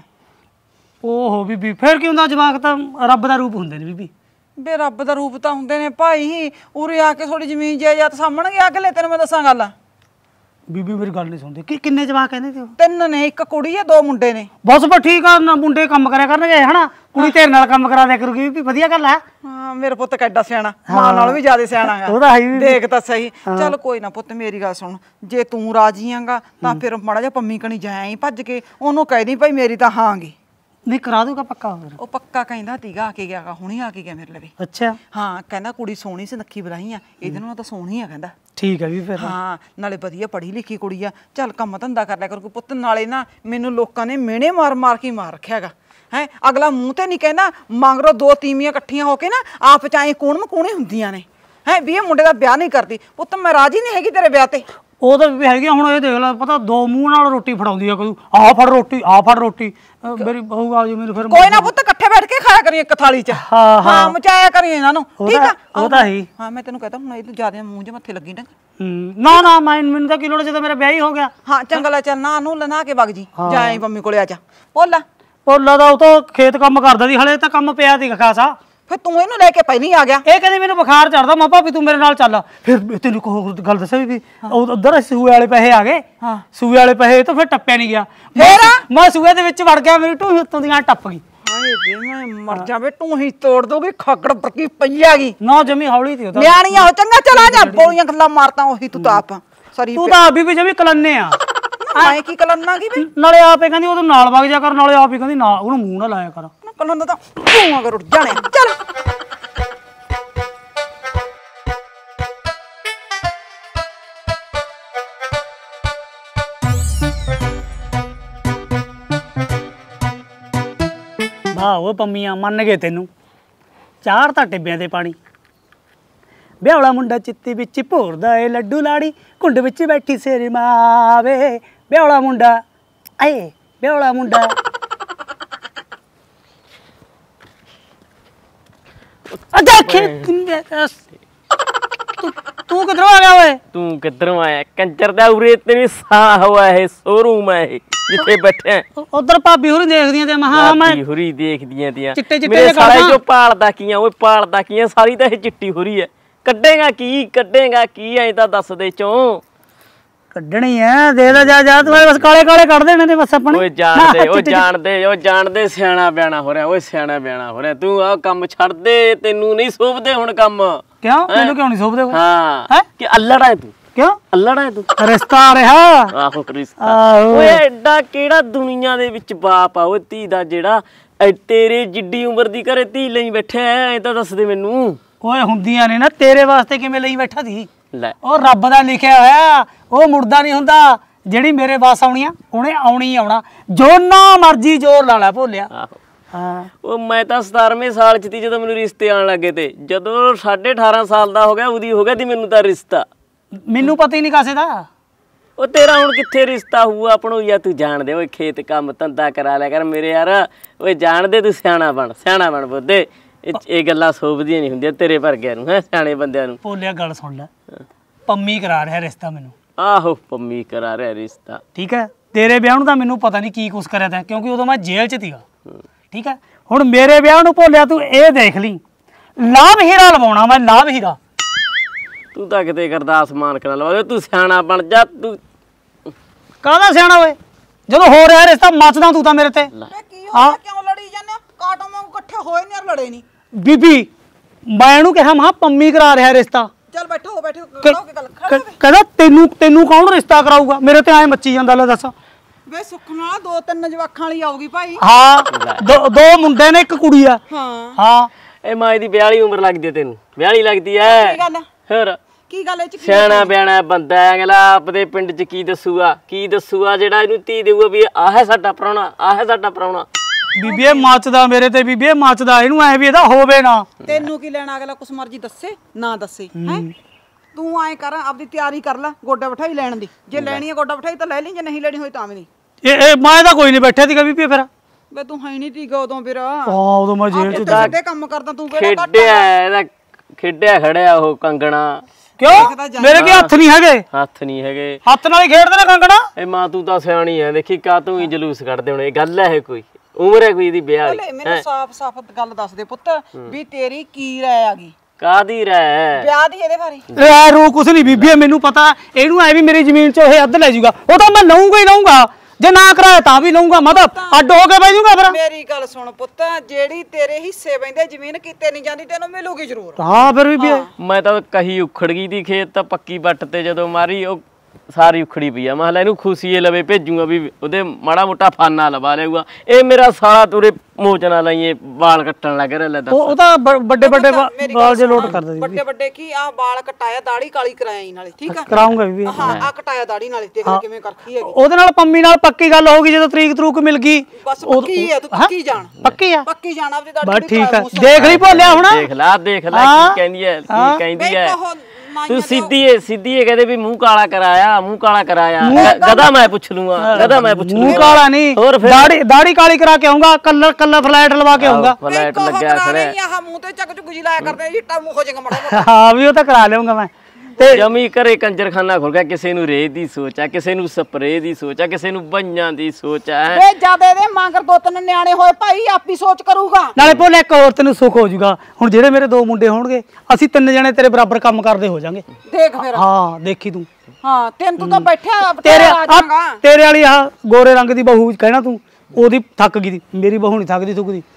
ਓਹੋ ਬੀਬੀ, ਫਿਰ ਕੀ ਹੁੰਦਾ? ਜਵਾਕ ਤਾਂ ਰੱਬ ਦਾ ਰੂਪ ਹੁੰਦੇ ਨੇ ਬੀਬੀ। ਬੇ ਰੱਬ ਦਾ ਰੂਪ ਤਾਂ ਹੁੰਦੇ ਨੇ ਭਾਈ, ਉਰੇ ਆ ਕੇ ਥੋੜੀ ਜ਼ਮੀਨ ਜਾਇਦਾਦ ਸਾਂਭਣਗੇ ਅਗਲੇ। ਤੈਨੂੰ ਮੈਂ ਦੱਸਾਂ ਗੱਲ, ਬੀਬੀ ਮੇਰੀ ਗੱਲ ਨਹੀਂ ਸੁਣਦੀ। ਕਿ ਕਿੰਨੇ ਜਵਾਕ ਕਹਿੰਦੇ ਤੇ ਉਹ? ਤਿੰਨ ਨੇ, ਇੱਕ ਕੁੜੀ ਆ ਦੋ ਮੁੰਡੇ ਨੇ। ਬਸ ਬਸ ਠੀਕ ਆ ਨਾ, ਮੁੰਡੇ ਕੰਮ ਕਰਿਆ ਕਰਨਗੇ ਹਨਾ, ਕੁੜੀ ਤੇਰੇ ਨਾਲ ਕੰਮ ਕਰਾ ਦਿਆ ਕਰੂਗੀ ਬੀਬੀ, ਵਧੀਆ ਗੱਲ ਹੈ। ਹਾਂ ਮੇਰਾ ਪੁੱਤ ਕਿੱਡਾ ਸਿਆਣਾ, ਮਾਂ ਨਾਲ ਵੀ ਜ਼ਿਆਦਾ ਸਿਆਣਾ ਹੈ। ਉਹ ਤਾਂ ਹੈ ਹੀ ਬੀਬੀ। ਦੇਖ ਤਾਂ ਸਹੀ। ਚੱਲ ਕੋਈ ਨਾ ਪੁੱਤ, ਮੇਰੀ ਗੱਲ ਸੁਣ, ਜੇ ਤੂੰ ਰਾਜੀ ਆਂਗਾ ਤਾਂ ਫਿਰ ਮਾੜਾ ਜਿਹਾ ਪੰਮੀ ਕਣੀ ਜਾਈ ਭੱਜ ਕੇ, ਉਹਨੂੰ ਕਹਿ ਦੀ ਭਾਈ ਮੇਰੀ ਤਾਂ ਹਾਂਗੀ। ਨਹੀਂ ਕਰਾ ਦੂਗਾ ਪੱਕਾ ਹੋਰ? ਉਹ ਪੱਕਾ ਕਹਿੰਦਾ ਤੀਗਾ, ਆ ਕੇ ਗਿਆਗਾ, ਹੁਣੀ ਆ ਕੇ ਗਿਆ ਮੇਰੇ ਲਵੇ। ਅੱਛਾ ਹਾਂ ਕਹਿੰਦਾ ਕੁੜੀ ਸੋਹਣੀ ਸੀ, ਨੱਕੀ ਬਲਾਈ ਆ, ਇਹਦੇ ਨਾਲ ਤਾਂ ਸੋਹਣੀ ਆ ਕਹਿੰਦਾ। ਠੀਕ ਹੈ ਵੀ ਫਿਰ। ਹਾਂ ਨਾਲੇ ਵਧੀਆ ਪੜ੍ਹੀ ਲਿਖੀ ਕੁੜੀ ਆ, ਚੱਲ ਕੰਮ ਧੰਦਾ ਕਰ ਲਿਆ ਕਰ ਪੁੱਤ। ਨਾਲੇ ਨਾ ਮੈਨੂੰ ਲੋਕਾਂ ਨੇ ਮਿਹਣੇ ਮਾਰ ਮਾਰ ਕੇ ਮਾਰ ਰੱਖਿਆ ਹੈਗਾ। ਹੈ ਅਗਲਾ ਮੂੰਹ ਤੇ ਨਹੀਂ ਕਹਿੰਦਾ, ਮੰਗਰੋ ਦੋ ਤੀਵੀਆਂ ਇਕੱਠੀਆਂ ਹੋ ਕੇ ਨਾ ਆਪ ਚਾਹੇ ਕੌਣ ਮਕੂਣੇ ਹੁੰਦੀਆਂ ਨੇ। ਹੈ ਵੀ ਇਹ ਮੁੰਡੇ ਦਾ ਵਿਆਹ ਨਹੀਂ ਕਰਦੀ। ਪੁੱਤ ਮੈਂ ਰਾਜੀ ਨਹੀਂ ਹੈਗੀ ਤੇਰੇ ਵਿਆਹ ਤੇ। ਉਹ ਤਾਂ ਵੀ ਹੈਗੀ। ਹੁਣ ਇਹ ਦੇਖ ਲੈ, ਪਤਾ ਦੋ ਮੂੰਹ ਨਾਲ ਰੋਟੀ ਫੜਾਉਂਦੀ ਆ, ਕੋਈ ਆਹ ਫੜ ਰੋਟੀ, ਆਹ ਫੜ ਰੋਟੀ। ਅਹ ਮੇਰੀ ਬਹੂ ਆ ਜੀ ਮੈਨੂੰ ਫਿਰ। ਕੋਈ ਨਾ ਪੁੱਤ, ਇਕੱਠੇ ਬੈਠ ਕੇ ਖਾਇਆ ਕਰੀਏ ਇੱਕ ਥਾਲੀ 'ਚ। ਹਾਂ, ਹਾਂ ਮਚਾਇਆ ਕਰੀਏ ਇਹਨਾਂ ਨੂੰ, ਠੀਕ ਆ? ਉਹ ਤਾਂ ਹੀ। ਹਾਂ ਮੈਂ ਤੈਨੂੰ ਕਹਤਾ ਹੁਣ ਇਹ ਤੂੰ ਜਿਆਦਾ ਮੂੰਹ 'ਚ ਮੱਥੇ ਲੱਗੀ ਨਾ। ਹੂੰ ਨਾ ਨਾ, ਮੈਂ ਮੈਨੂੰ ਤਾਂ ਕੀ ਲੋੜ, ਜਦੋਂ ਮੇਰਾ ਵਿਆਹ ਹੀ ਹੋ ਗਿਆ। ਹਾਂ ਚੰਗਾ ਲੈ, ਚੱਲ ਨਾ ਨੂੰ ਲਨਾ ਕੇ ਵਗ ਜੀ, ਜਾਈ ਮੰਮੀ ਕੋਲੇ ਆ ਜਾ। ਬੋਲਾ ਭੋਲਾ ਦਾ ਉਹ ਤਾਂ ਖੇਤ ਕੰਮ ਕਰਦਾ ਸੀ, ਹਲੇ ਤਾਂ ਕੰਮ ਪਿਆ ਸੀ ਖਾਸਾ। ਫਿਰ ਤੂੰ ਇਹਨੂੰ ਲੈ ਕੇ ਪਹਿਲਾਂ ਹੀ ਆ ਗਿਆ। ਇਹ ਕਹਿੰਦੀ ਮੈਨੂੰ ਬੁਖਾਰ ਚੜਦਾ, ਮੈਂ ਭਾਬੀ ਤੂੰ ਮੇਰੇ ਨਾਲ ਚੱਲ। ਫਿਰ ਤੈਨੂੰ ਇੱਕ ਹੋਰ ਗੱਲ ਦੱਸਾਂ ਵੀ, ਉਧਰ ਸੂਏ ਵਾਲੇ ਪੈਸੇ ਆ ਗਏ। ਹਾਂ ਸੂਏ ਵਾਲੇ ਪੈਸੇ ਤਾਂ ਫਿਰ ਟੱਪਿਆ ਨਹੀਂ ਗਿਆ। ਫੇਰ ਮੈਂ ਸੂਏ ਦੇ ਵਿੱਚ ਵੜ ਗਿਆ, ਮੇਰੀ ਢੂਹੀ ਉੱਤੋਂ ਦੀਆਂ ਟੱਪ ਗਈ। ਹਾਏ ਬੇ ਮੈਂ ਮਰ ਜਾਵੇ, ਤੂੰ ਹੀ ਤੋੜ ਦੋਗੀ, ਖੱਕੜ ਪੱਕੀ ਪਈ ਹੈਗੀ। ਨਾ ਜਮੀ ਹੌਲੀ ਸੀ ਉਹ ਤਾਂ। ਨਿਆਣੀਆਂ ਹੋ ਚੰਗਾ, ਚਲਾ ਜਾ। ਬੋਲੀਆਂ ਗੱਲਾਂ ਮਾਰਤਾ ਉਹੀ ਤੂੰ ਤਾਂ ਆਪ ਸਰੀ। ਤੂੰ ਤਾਂ ਅਭੀ ਵੀ ਜਮੀ ਕਲੰਨੇ ਆ। ਮੈਂ ਕੀ ਕਲੰਨਾ ਕੀ ਵੇ ਨਾਲੇ ਆਪੇ ਕਹਿੰਦੀ ਉਹ ਤੂੰ ਨਾਲ ਵਗ ਜਾ ਕਰ ਨਾਲੇ ਆਪੇ ਕਹਿੰਦੀ ਨਾ ਉਹਨੂੰ ਮੂੰਹ ਨਾ ਲਾਇਆ ਕਰ ਕਲੰਨਾ ਤਾਂ ਤੂੰ ਅਗਰ ਉੱਠ ਜਾਣੇ ਚੱਲ ਵਾਹ ਉਹ ਪੰਮੀਆਂ ਮੰਨ ਗਏ ਤੈਨੂੰ ਚਾਰ ਤਾਂ ਟਿੱਬਿਆਂ ਤੇ ਪਾਣੀ ਵਿਆਹਲਾ ਮੁੰਡਾ ਚਿੱਤੀ ਵਿੱਚ ਭੋਰਦਾ ਏ ਲੱਡੂ ਲਾੜੀ ਘੁੰਡ ਵਿੱਚ ਬੈਠੀ ਸੇਰੀ ਮਾਵੇ ਵਿਆਹਲਾ ਮੁੰਡਾ ਆਏ ਵਿਆਹਲਾ ਮੁੰਡਾ ਅੱਛਾ ਖੇਤ ਤੂੰ ਕਿੱਧਰੋਂ ਆ ਗਿਆ ਓਏ ਤੂੰ ਕਿੱਧਰੋਂ ਆਇਆ ਕੰਜਰ ਦਾ ਉਰੇ ਤੇਰੀ ਸਾਹ ਹੋਇਆ ਇਹ ਸ਼ੋਰੂਮ ਹੈ ਇਹ ਜਿੱਥੇ ਬੈਠੇ ਉਧਰ ਭਾਬੀ ਹੋਰੀ ਦੇਖਦੀਆਂ ਤੇ ਮਹਾ ਮੈਂ ਚਿੱਟੀ ਹੁਰੀ ਦੇਖਦੀਆਂ ਤੀਆਂ ਚਿੱਟੇ ਚਿੱਟੇ ਮੇਰੇ ਜਿਹੇ ਸਾਲੇ ਕਰਦਾ। ਜੋ ਪਾਲਦਾ ਕੀਆਂ ਓਏ ਪਾਲਦਾ ਕੀਆਂ ਸਾਰੀ ਤਾਂ ਇਹ ਚਿੱਟੀ ਹੁਰੀ ਹੈ ਕੱਢੇਗਾ ਕੀ ਕੱਢੇਗਾ ਕੀ ਐ ਤਾਂ ਦੱਸ ਦੇ ਚੋਂ ਕੱਢਣੀ ਐ ਦੇ ਦੇ ਜਾ ਜਾ ਤੂੰ ਬਸ ਕਾਲੇ ਕਾਲੇ ਕੱਢ ਦੇਣੇ ਨੇ ਬਸ ਆਪਣੇ ਓਏ ਜਾਣਦੇ ਓ ਜਾਣਦੇ ਓ ਜਾਣਦੇ ਸਿਆਣਾ ਬਿਆਣਾ ਹੋ ਰਿਹਾ ਓਏ ਸਿਆਣਾ ਬਿਆਣਾ ਹੋ ਰਿਹਾ ਤੂੰ ਆ ਕੰਮ ਛੱਡ ਦੇ ਤੈਨੂੰ ਨਹੀਂ ਸੋਭਦੇ ਹੁਣ ਕੰਮ ਕਿਉਂ ਮੈਨੂੰ ਕਿਉਂ ਨਹੀਂ ਸੋਭਦੇ ਓਏ ਹਾਂ ਹੈਂ? ਕਿ ਅੱਲੜਾ ਹੈ ਤੂੰ ਕਿਉਂ ਅੱਲੜਾ ਹੈ ਤੂੰ ਰਿਸ਼ਤਾ ਆ ਰਿਹਾ ਆਹੋ ਰਿਸ਼ਤਾ ਆਹੋ ਓਏ ਐਡਾ ਕਿਹੜਾ ਦੁਨੀਆ ਦੇ ਵਿੱਚ ਬਾਪ ਆ ਓਏ ਧੀ ਦਾ ਜਿਹੜਾ ਐ ਤੇਰੇ ਜਿੱਡੀ ਉਮਰ ਦੀ ਘਰੇ ਧੀ ਲਈ ਬੈਠਾ ਐ ਤਾਂ ਦੱਸ ਦੇ ਮੈਨੂੰ ਓਏ ਹੁੰਦੀਆਂ ਨੇ ਨਾ ਤੇਰੇ ਵਾਸਤੇ ਕਿਵੇਂ ਲਈ ਬੈਠਾ ਸੀ ਲੈ ਉਹ ਰੱਬ ਦਾ ਲਿਖਿਆ ਹੋਇਆ ਉਹ ਮੁੜਦਾ ਨਹੀਂ ਹੁੰਦਾ ਜਿਹੜੀ ਮੇਰੇ ਵਾਸ ਆਉਣੀ ਆ ਉਹਨੇ ਆਉਣੀ ਆਉਣਾ ਜੋ ਨਾ ਮਰਜੀ ਜ਼ੋਰ ਲਾ ਲੈ ਭੋਲਿਆ ਆਹੋ ਹਾਂ ਉਹ ਮੈਂ ਤਾਂ ਸਤਾਰਵੇਂ ਸਾਲ ਚ ਤੀ ਜਦੋਂ ਮੈਨੂੰ ਰਿਸ਼ਤੇ ਆਣ ਲੱਗੇ ਤੇ ਜਦੋਂ ਸਾਢੇ ਅਠਾਰਾਂ ਸਾਲ ਦਾ ਹੋ ਗਿਆ ਉਹਦੀ ਹੋ ਗਿਆ ਤੀ ਮੈਨੂੰ ਤਾਂ ਰਿਸ਼ਤਾ ਮੈਨੂੰ ਪਤਾ ਹੀ ਨਹੀਂ ਕਾਸੇ ਦਾ ਉਹ ਤੇਰਾ ਹੁਣ ਕਿੱਥੇ ਰਿਸ਼ਤਾ ਹੋਊਗਾ ਆਪਣੋ ਯਾ ਤੂੰ ਜਾਣਦੇ ਓਏ ਖੇਤ ਕੰਮ ਧੰਦਾ ਕਰਾ ਲਿਆ ਕਰ ਮੇਰੇ ਯਾਰ ਓਏ ਜਾਣਦੇ ਤੂੰ ਸਿਆਣਾ ਬਣ ਸਿਆਣਾ ਬਣ ਬੁੱਧੇ ਇਹ ਇਹ ਗੱਲਾਂ ਸੋਭਦੀਆਂ ਨਹੀਂ ਹੁੰਦੀਆਂ ਤੇਰੇ ਵਰਗਿਆਂ ਨੂੰ ਹੈ ਸਿਆਣੇ ਬੰਦਿਆਂ ਨੂੰ ਭੋਲਿਆ ਗੱਲ ਸੁਣ ਲੈ ਪੰਮੀ ਕਰਾ ਰਿਹਾ ਰਿਸ਼ਤਾ ਮੈਨੂੰ ਆਹੋ ਪੰਮੀ ਕਰਾ ਰਿਹਾ ਰਿਸ਼ਤਾ ਠੀਕ ਹੈ ਤੇਰੇ ਵਿਆਹ ਨੂੰ ਤਾਂ ਮੈਨੂੰ ਪਤਾ ਨਹੀਂ ਕੀ ਕੁਛ ਕਰਿਆ ਤੈਂ ਕਿਉਂਕਿ ਉਦੋਂ ਮੈਂ ਜੇਲ੍ਹ 'ਚ ਸੀਗਾ ਠੀਕ ਹੈ ਹੁਣ ਮੇਰੇ ਵਿਆਹ ਨੂੰ ਭੋਲਿਆ ਤੂੰ ਇਹ ਦੇਖ ਲਈ ਲਾਭ ਹੀਰਾ ਲਵਾਉਣਾ ਮੈਂ ਲਾਭ ਹੀਰਾ ਤੂੰ ਤਾਂ ਕਿਤੇ ਕਰਦਾ ਆਸਮਾਨ ਕਰਾ ਲਵਾ ਤੂੰ ਸਿਆਣਾ ਬਣ ਜਾ ਤੂੰ ਕਾਹਦਾ ਸਿਆਣਾ ਓਏ ਜਦੋਂ ਹੋ ਰਿਹਾ ਰਿਸ਼ਤਾ ਮੱਚਦਾ ਤੂੰ ਤਾਂ ਮੇਰੇ ਤੇ ਕੀ ਹੋ ਕਿਉਂ ਲੜੀ ਜਾਂਦੇ ਕਾਟੋ ਵਾਂਗੂ ਇਕੱਠੇ ਹੋਏ ਨਹੀਂ ਔਰ ਲੜੇ ਨਹੀਂ ਬੀਬੀ ਮੈਂ ਇਹਨੂੰ ਕਿਹਾ ਮਹਾ ਪੰਮੀ ਕਰਾ ਰਿਹਾ ਰਿਸ਼ਤਾ ਚੱਲ ਬੈਠੋ ਬੈਠੋ ਕਰੋ ਕੀ ਗੱਲ ਖੜਾ ਕ- ਕਹਿੰਦਾ ਤੈਨੂੰ ਤੈਨੂੰ ਕੌਣ ਰਿਸ਼ਤਾ ਕਰਾਊਗਾ ਮੇਰੇ ਤੇ ਐ ਮੱਚੀ ਜਾਂਦਾ ਲੈ ਦੱਸ ਵੇ ਸੁੱਖ ਨਾਲ ਦੋ ਤਿੰਨ ਜਵਾਖਾਂ ਵਾਲੀ ਆਊਗੀ ਭਾਈ ਹਾਂ ਦੋ ਦੋ ਮੁੰਡੇ ਨੇ ਇੱਕ ਕੁੜੀ ਆ ਹਾਂ ਹਾਂ ਇਹ ਮਾਂ ਦੀ ਵਿਆਹ ਵਾਲੀ ਉਮਰ ਲੱਗਦੀ ਹੈ ਤੈਨੂੰ ਵਿਆਹ ਵਾਲੀ ਲੱਗਦੀ ਐ ਕੀ ਗੱਲ ਹੋਰ ਕੀ ਗੱਲ ਇਹ ਚ ਕੀ ਸਿਆਣਾ ਬਿਆਣਾ ਬੰਦਾ ਹੈ ਅਗਲਾ ਆਪਦੇ ਪਿੰਡ 'ਚ ਕੀ ਦੱਸੂਗਾ ਕੀ ਦੱਸੂਗਾ ਜਿਹੜਾ ਇਹਨੂੰ ਧੀ ਦੇਊਗਾ ਵੀ ਆਹ ਹੈ ਸਾਡਾ ਪ੍ਰਾਹੁਣਾ ਆਹ ਹੈ ਸਾਡਾ ਪ੍ਰਾਹੁਣਾ ਬੀਬੀ ਇਹ ਮੱਚਦਾ ਮੇਰੇ ਤੇ ਬੀਬੀ ਇਹ ਮੱਚਦਾ ਇਹਨੂੰ ਐ ਵੀ ਇਹਦਾ ਹੋਵੇ ਨਾ ਤੈਨੂੰ ਕੀ ਲੈਣਾ ਅਗਲਾ ਕੁਛ ਮਰਜੀ ਦੱਸੇ ਨਾ ਦੱਸੇ ਹੈ ਤੂੰ ਐਂ ਕਰ ਆਪਦੀ ਤਿਆਰੀ ਕਰ ਲੈ ਗੋਡਾ ਬਿਠਾਈ ਲੈਣ ਦੀ ਜੇ ਲੈਣੀ ਹੈ ਗੋਡਾ ਬਿਠਾਈ ਤਾਂ ਲੈ ਲਈ ਜੇ ਨਹੀਂ ਲੈਣੀ ਹੋਈ ਤਾਂ ਵੀ ਨਹੀਂ ਇਹ ਇਹ ਮੈਂ ਤਾਂ ਕੋਈ ਨਹੀਂ ਬੈਠਿਆ ਸੀਗਾ ਬੀਬੀ ਫਿਰ ਵੇ ਤੂੰ ਹੈ ਨਹੀਂ ਤੀਗਾ ਉਦੋਂ ਫਿਰ ਹਾਂ ਉਦੋਂ ਮੈਂ ਜੇਲ੍ਹ 'ਚ ਸਿੱਧੇ ਕੰਮ ਕਰਦਾ ਤੂੰ ਕਿਹੜਾ ਘੱਟ ਖੇਡਿਆ ਇਹਦਾ ਖੇਡਿਆ ਖੜਿਆ ਉਹ ਕੰਗਣਾ ਕਿਉਂ ਮੇਰੇ ਕੀ ਹੱਥ ਨਹੀਂ ਹੈਗੇ ਹੱਥ ਨਹੀਂ ਹੈਗੇ ਹੱਥ ਨਾਲ ਹੀ ਖੇਡਦੇ ਨੇ ਕੰਗਣਾ ਇਹ ਮਾਂ ਤੂੰ ਤਾਂ ਸਿਆਣੀ ਐ ਦੇਖੀ ਕਾ ਤੂੰ ਹੀ ਜਲੂਸ ਕੱਢਦੇ ਹੁਣ ਇਹ ਗੱਲ ਹੈ ਕੋਈ ਉਮਰ ਹੈ ਕੋਈ ਇਹਦੀ ਵਿਆਹ ਵਾਲੀ ਮੈਨੂੰ ਸਾਫ਼-ਸਾਫ਼ ਗੱਲ ਦੱਸ ਦੇ ਪੁੱਤ ਵੀ ਤੇਰੀ ਕੀ ਰਾਇ ਆ ਗਈ ਕਾਦੀ ਰਹਿ ਵਿਆਹ ਦੀ ਇਹਦੇ ਬਾਰੇ ਇਹ ਰੂ ਕੁਛ ਨਹੀਂ ਬੀਬੀ ਮੈਨੂੰ ਪਤਾ ਇਹਨੂੰ ਐ ਵੀ ਮੇਰੀ ਜ਼ਮੀਨ 'ਚ ਇਹ ਅੱਧ ਲੈ ਜਾਊਗਾ ਉਹ ਤਾਂ ਮੈਂ ਲਊਂਗਾ ਹੀ ਲਊਂਗਾ ਜੇ ਨਾ ਕਰਾਇਆ ਤਾਂ ਵੀ ਲਊਂਗਾ ਮਤਲਬ ਅੱਡ ਹੋ ਕੇ ਬਹਿ ਜਾਊਗਾ ਫਿਰ ਮੇਰੀ ਗੱਲ ਸੁਣ ਪੁੱਤ ਜਿਹੜੀ ਤੇਰੇ ਹਿੱਸੇ ਪੈਂਦੇ ਜ਼ਮੀਨ ਕਿਤੇ ਨਹੀਂ ਜਾਂਦੀ ਤੈਨੂੰ ਮਿਲੂਗੀ ਜ਼ਰੂਰ ਹਾਂ ਫਿਰ ਵੀ ਮੈਂ ਤਾਂ ਕਹੀ ਉਖੜ ਗਈ ਦੀ ਖੇਤ ਤਾਂ ਪੱਕੀ ਵੱਟ ਤੇ ਜਦੋਂ ਮਾਰੀ ਉਹ ਸਾਰੀ ਉਖੜੀ ਪਈ ਆ ਮੈਂ ਹਲਾ ਇਹਨੂੰ ਖੁਸ਼ੀਏ ਲਵੇ ਭੇਜੂਗਾ ਵੀ ਉਹਦੇ ਮਾੜਾ ਮੋਟਾ ਫਾਨਾ ਲਵਾ ਲੇਗਾ ਇਹ ਮੇਰਾ ਸਾਲਾ ਤੁਰੇ ਮੋਚਣਾ ਲਾਈਏ ਵਾਲ ਕੱਟਣ ਲੱਗ ਰਿਹਾ ਲੈ ਦੱਸ ਉਹ ਤਾਂ ਵੱਡੇ ਵੱਡੇ ਵਾਲ ਜੇ ਲੋਟ ਕਰਦਾ ਸੀ ਵੱਡੇ ਵੱਡੇ ਕੀ ਆ ਵਾਲ ਕਟਾਇਆ ਦਾੜੀ ਕਾਲੀ ਕਰਾਇਆ ਨਾਲੇ ਠੀਕ ਆ ਕਰਾਉਂਗਾ ਵੀ ਹਾਂ ਆ ਕਟਾਇਆ ਦਾੜੀ ਨਾਲੇ ਦੇਖ ਲੈ ਕਿਵੇਂ ਕਰਖੀ ਹੈਗੀ ਉਹਦੇ ਨਾਲ ਪੰਮੀ ਨਾਲ ਪੱਕੀ ਗੱਲ ਹੋ ਗਈ ਜਦੋਂ ਤਰੀਕ ਤਰੂਕ ਮਿਲ ਗਈ ਬਸ ਪੱਕੀ ਹੈ ਤੂੰ ਪੱਕੀ ਜਾਣ ਪੱਕੀ ਆ ਪੱਕੀ ਜਾਣ ਆਪਦੀ ਦਾੜੀ ਬਸ ਠੀਕ ਆ ਦੇਖ ਲਈ ਭੋਲਿਆ ਹੁਣ ਦੇਖ ਲੈ ਦੇਖ ਲੈ ਕੀ ਕਹਿੰਦੀ ਐ ਕੀ ਕਹਿੰਦੀ ਐ ਤੂੰ ਸਿੱਧੀ ਏ ਸਿੱਧੀ ਏ ਕਹਦੇ ਵੀ ਮੂੰਹ ਕਾਲਾ ਕਰਾਇਆ ਮੂੰਹ ਕਾਲਾ ਕਰਾਇਆ ਗਦਾ ਮੈਂ ਪੁੱਛ ਲੂੰਗਾ ਗਦਾ ਮੈਂ ਪੁੱਛ ਲੂੰਗਾ ਮੂੰਹ ਕਾਲਾ ਨਹੀਂ ਦਾੜੀ ਦਾੜੀ ਕਾਲੀ ਕਰਾ ਕੇ ਆਉਂਗਾ ਕਲਰ ਕਲਰ ਫਲੈਟ ਲਵਾ ਕੇ ਆਉਂਗਾ ਫਲੈਟ ਲੱਗਿਆ ਖੜਾ ਆਹ ਮੂੰਹ ਤੇ ਚੱਕ ਚੁੱਕ ਜੀ ਲਾਇਆ ਕਰਦੇ ਜੀਟਾ ਮੂੰਹ ਹੋ ਜਾਏਗਾ ਮੜਾ ਹਾਂ ਵੀ ਉਹ ਤਾਂ ਕਰਾ ਲਿਆਉਂਗਾ ਮੈਂ ਤੇ ਜਮੀ ਘਰੇ ਕੰਜਰਖਾਨਾ ਖੁੱਲ ਗਿਆ ਕਿਸੇ ਨੂੰ ਰੇਹ ਦੀ ਸੋਚ ਆ ਕਿਸੇ ਨੂੰ ਸਪਰੇਅ ਦੀ ਸੋਚ ਆ ਕਿਸੇ ਨੂੰ ਬੰਜਾਂ ਦੀ ਸੋਚ ਆ ਵੇ ਜਦ ਇਹਦੇ ਮੰਗਰ ਦੋ ਤਿੰਨ ਨਿਆਣੇ ਹੋਏ ਭਾਈ ਆਪੀ ਸੋਚ ਕਰੂਗਾ ਨਾਲੇ ਭੋਲੇ ਇੱਕ ਹੋਰ ਤੈਨੂੰ ਸੁੱਖ ਹੋ ਜਾਊਗਾ ਹੁਣ ਜਿਹੜੇ ਮੇਰੇ ਦੋ ਮੁੰਡੇ ਹੋਣਗੇ ਅਸੀਂ ਤਿੰਨ ਜਣੇ ਤੇਰੇ ਬਰਾਬਰ ਕੰਮ ਕਰਦੇ ਹੋ ਜਾਾਂਗੇ ਦੇਖ ਫਿਰ ਹਾਂ ਦੇਖੀ ਤੂੰ ਹਾਂ ਤੈਨੂੰ ਤੂੰ ਤਾਂ ਬੈਠਿਆ ਤੇਰੇ ਆ ਜਾਗਾ ਤੇਰੇ ਵਾਲੀ ਆ ਗੋਰੇ ਰੰਗ ਦੀ ਬਹੂ ਕਹਿਣਾ ਤੂੰ ਉਹਦੀ ਥੱਕ ਗਈ ਮੇਰੀ ਬਹੂ ਨਹੀਂ ਥੱਕਦੀ ਥੁੱਕਦੀ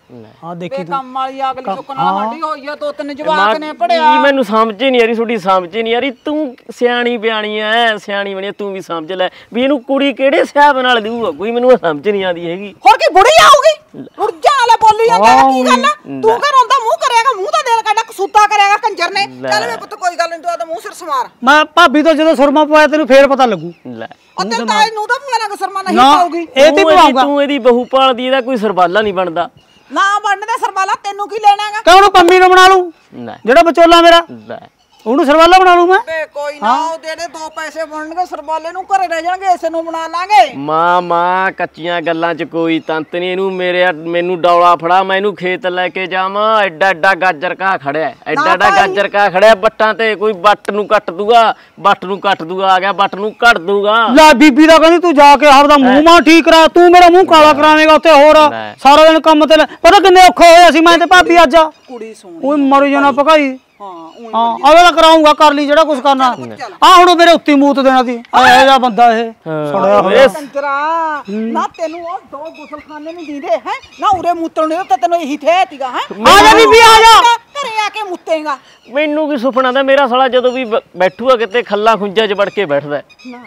ਹਾਂ ਦੇਖੀ ਬੇ ਤੂੰ ਕੰਮ ਵਾਲੀ ਅਗਲੀ ਸੁੱਕ ਨਾਲ ਵੱਡੀ ਹੋਈ ਆ ਦੋ ਤਿੰਨ ਜਵਾਕ ਨੇ ਪੜਿਆ ਕੀ ਮੈਨੂੰ ਸਮਝ ਹੀ ਨਹੀਂ ਆ ਰਹੀ ਤੁਹਾਡੀ ਸਮਝ ਹੀ ਨਹੀਂ ਆ ਰਹੀ ਤੂੰ ਸਿਆਣੀ ਬਿਆਣੀ ਐ ਸਿਆਣੀ ਬਣੀ ਤੂੰ ਵੀ ਸਮਝ ਲੈ ਵੀ ਇਹਨੂੰ ਕੁੜੀ ਕਿਹੜੇ ਹਿਸਾਬ ਨਾਲ ਦੇਊਗਾ ਕੋਈ ਮੈਨੂੰ ਸਮਝ ਨਹੀਂ ਆਦੀ ਹੈਗੀ ਹੋਰ ਕੀ ਬੁੜੀ ਆਊਗੀ ਉਰਜਾ ਵਾਲਾ ਬੋਲੀ ਜਾਂਦਾ ਕੀ ਗੱਲ ਤੂੰ ਘਰ ਆਉਂਦਾ ਮੂੰਹ ਕਰੇਗਾ ਮੂੰਹ ਤਾਂ ਦੇਰ ਕੱਢਾ ਕਸੂਤਾ ਕਰੇਗਾ ਕੰਜਰ ਨੇ ਚੱਲ ਵੇ ਪੁੱਤ ਕੋਈ ਗੱਲ ਨਹੀਂ ਤੂੰ ਆਦਾ ਮੂੰਹ ਸਿਰ ਸਮਾਰ ਮੈਂ ਭਾਬੀ ਤੋਂ ਜਦੋਂ ਸੁਰਮਾ ਪਵਾਇਆ ਤੈਨੂੰ ਫੇਰ ਪਤਾ ਲੱਗੂ ਲੈ ਉਹ ਤੇਰੇ ਤਾਏ ਨੂੰ ਤਾਂ ਪਵਾਣਾ ਸਰਮਾ ਨਹੀਂ ਨਾ ਪਾਉਗੀ ਇਹ ਤੇ ਪਵਾਉਂਗਾ ਤੂੰ ਇਹਦੀ ਬਹੂ ਪਾਲਦੀ ਇਹਦਾ ਕੋਈ ਸਰਬਾਲਾ ਨਹੀਂ ਬਣਦਾ ਨਾ ਬਣਦੇ ਸਰਵਾਲਾ ਤੈਨੂੰ ਕੀ ਲੈਣਾਗਾ ਕਿ ਉਹਨੂੰ ਪੰਮੀ ਨੂੰ ਬਣਾ ਲੂੰ ਲੈ ਜਿਹੜਾ ਵਿਚੋਲਾ ਮੇਰਾ ਲੈ ਉਹਨੂੰ ਸਰਵਾਲਾ ਬਣਾ ਲੂੰ ਮੈਂ ਬੇ ਕੋਈ ਨਾ ਉਹ ਤੇਰੇ ਦੋ ਪੈਸੇ ਬਣਨਗੇ ਸਰਵਾਲੇ ਨੂੰ ਘਰੇ ਰਹਿ ਜਾਣਗੇ ਇਸੇ ਨੂੰ ਬਣਾ ਲਾਂਗੇ ਮਾਂ ਮਾਂ ਕੱਚੀਆਂ ਗੱਲਾਂ 'ਚ ਕੋਈ ਤੰਤ ਨਹੀਂ ਇਹਨੂੰ ਮੇਰੇ ਮੈਨੂੰ ਡੌਲਾ ਫੜਾ ਮੈਂ ਇਹਨੂੰ ਖੇਤ ਲੈ ਕੇ ਜਾਵਾਂ ਐਡਾ ਐਡਾ ਗਾਜਰ ਕਾ ਖੜਿਆ ਐਡਾ ਐਡਾ ਗਾਜਰ ਕਾ ਖੜਿਆ ਬੱਟਾਂ ਤੇ ਕੋਈ ਬੱਟ ਨੂੰ ਕੱਟ ਦੂਗਾ ਬੱਟ ਨੂੰ ਕੱਟ ਦੂਗਾ ਆ ਗਿਆ ਬੱਟ ਨੂੰ ਕੱਟ ਦੂਗਾ ਲੈ ਬੀਬੀ ਦਾ ਕਹਿੰਦੀ ਤੂੰ ਜਾ ਕੇ ਆਪਦਾ ਮੂੰਹ ਮਾਂ ਠੀਕ ਕਰਾ ਤੂੰ ਮੇਰਾ ਮੂੰਹ ਕਾਲਾ ਕਰਾਵੇਂਗਾ ਉੱਥੇ ਹੋਰ ਸਾਰਾ ਦਿਨ ਕੰਮ ਤੇ ਪਤਾ ਕਿੰਨੇ ਔਖੇ ਹੋਏ ਅਸੀਂ ਮੈਂ ਤੇ ਭਾਬੀ ਅੱਜ ਕੁੜੀ ਸੋਹਣੀ ਓਏ ਮਰ ਜਾਣਾ ਭਕਾਈ ਹਾਂ ਉਹੀ ਹਾਂ ਅਵੇ ਤਾਂ ਕਰਾਉਂਗਾ ਕਰ ਲਈ ਜਿਹੜਾ ਕੁਝ ਕਰਨਾ ਆ ਹੁਣ ਮੇਰੇ ਉੱਤੇ ਮੂਤ ਦੇਣਾ ਸੀ ਇਹੋ ਜਿਹਾ ਬੰਦਾ ਇਹ ਸੜਿਆ ਹੋਇਆ ਕੰਜਰਾ ਨਾ ਤੈਨੂੰ ਉਹ ਦੋ ਗੁਸਲਖਾਨੇ ਨਹੀਂ ਦਿੰਦੇ ਹੈ ਨਾ ਉਰੇ ਮੁੱਤਣ ਨੇ ਤਾਂ ਤੈਨੂੰ ਇਹੀ ਥੇ ਤੀਗਾ ਹੈ ਆ ਜਾ ਬੀਬੀ ਆ ਜਾ ਘਰੇ ਆ ਕੇ ਮੁੱਤੇਗਾ ਮੈਨੂੰ ਕੀ ਸੁਪਨਾ ਦਾ ਮੇਰਾ ਸਾਲਾ ਜਦੋਂ ਵੀ ਬੈਠੂਗਾ ਕਿਤੇ ਖੱਲਾ ਖੁੰਝਾ 'ਚ ਵੜ ਕੇ ਬੈਠਦਾ ਨਾ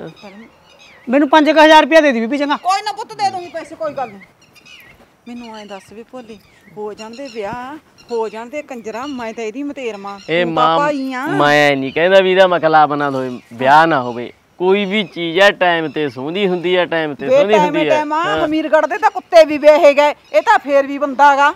ਮੈਨੂੰ ਪੰਜ ਹਜ਼ਾਰ ਰੁਪਇਆ ਦੇ ਦੀ ਬੀਬੀ ਚੰਗਾ ਕੋਈ ਨਾ ਪੁੱਤ ਦੇ ਦੂੰਗੀ ਪੈਸੇ ਕੋਈ ਗੱਲ ਨਹੀਂ ਮੈਨੂੰ ਐਂ ਦੱਸ ਵੀ ਭੋਲੀ ਹੋ ਜਾਂਦੇ ਵਿਆਹ ਹੋ ਜਾਂਦੇ ਕੰਜਰਾ ਮੈਂ ਤਾਂ ਇਹਦੀ ਮਤੇਰ ਮਾਂ ਇਹ ਮਾਂ ਮੈਂ ਨਹੀਂ ਕਹਿੰਦਾ ਵੀ ਇਹਦਾ ਮਕਲਾ ਬਣਾ ਹੋਵੇ ਵਿਆਹ ਨਾ ਹੋਵੇ ਕੋਈ ਵੀ ਚੀਜ਼ ਹੈ ਟਾਈਮ ਤੇ ਸੌਂਦੀ ਹੁੰਦੀ ਹੈ ਟਾਈਮ ਤੇ ਸੌਂਦੀ ਹੁੰਦੀ ਹੈ ਮਾਂ ਅਮੀਰਗੜ੍ਹ ਦੇ ਤਾਂ ਕੁੱਤੇ ਵੀ ਵੇਹੇ ਗਏ ਇਹ ਤਾਂ ਫੇਰ ਵੀ ਬੰਦਾ ਹੈਗਾ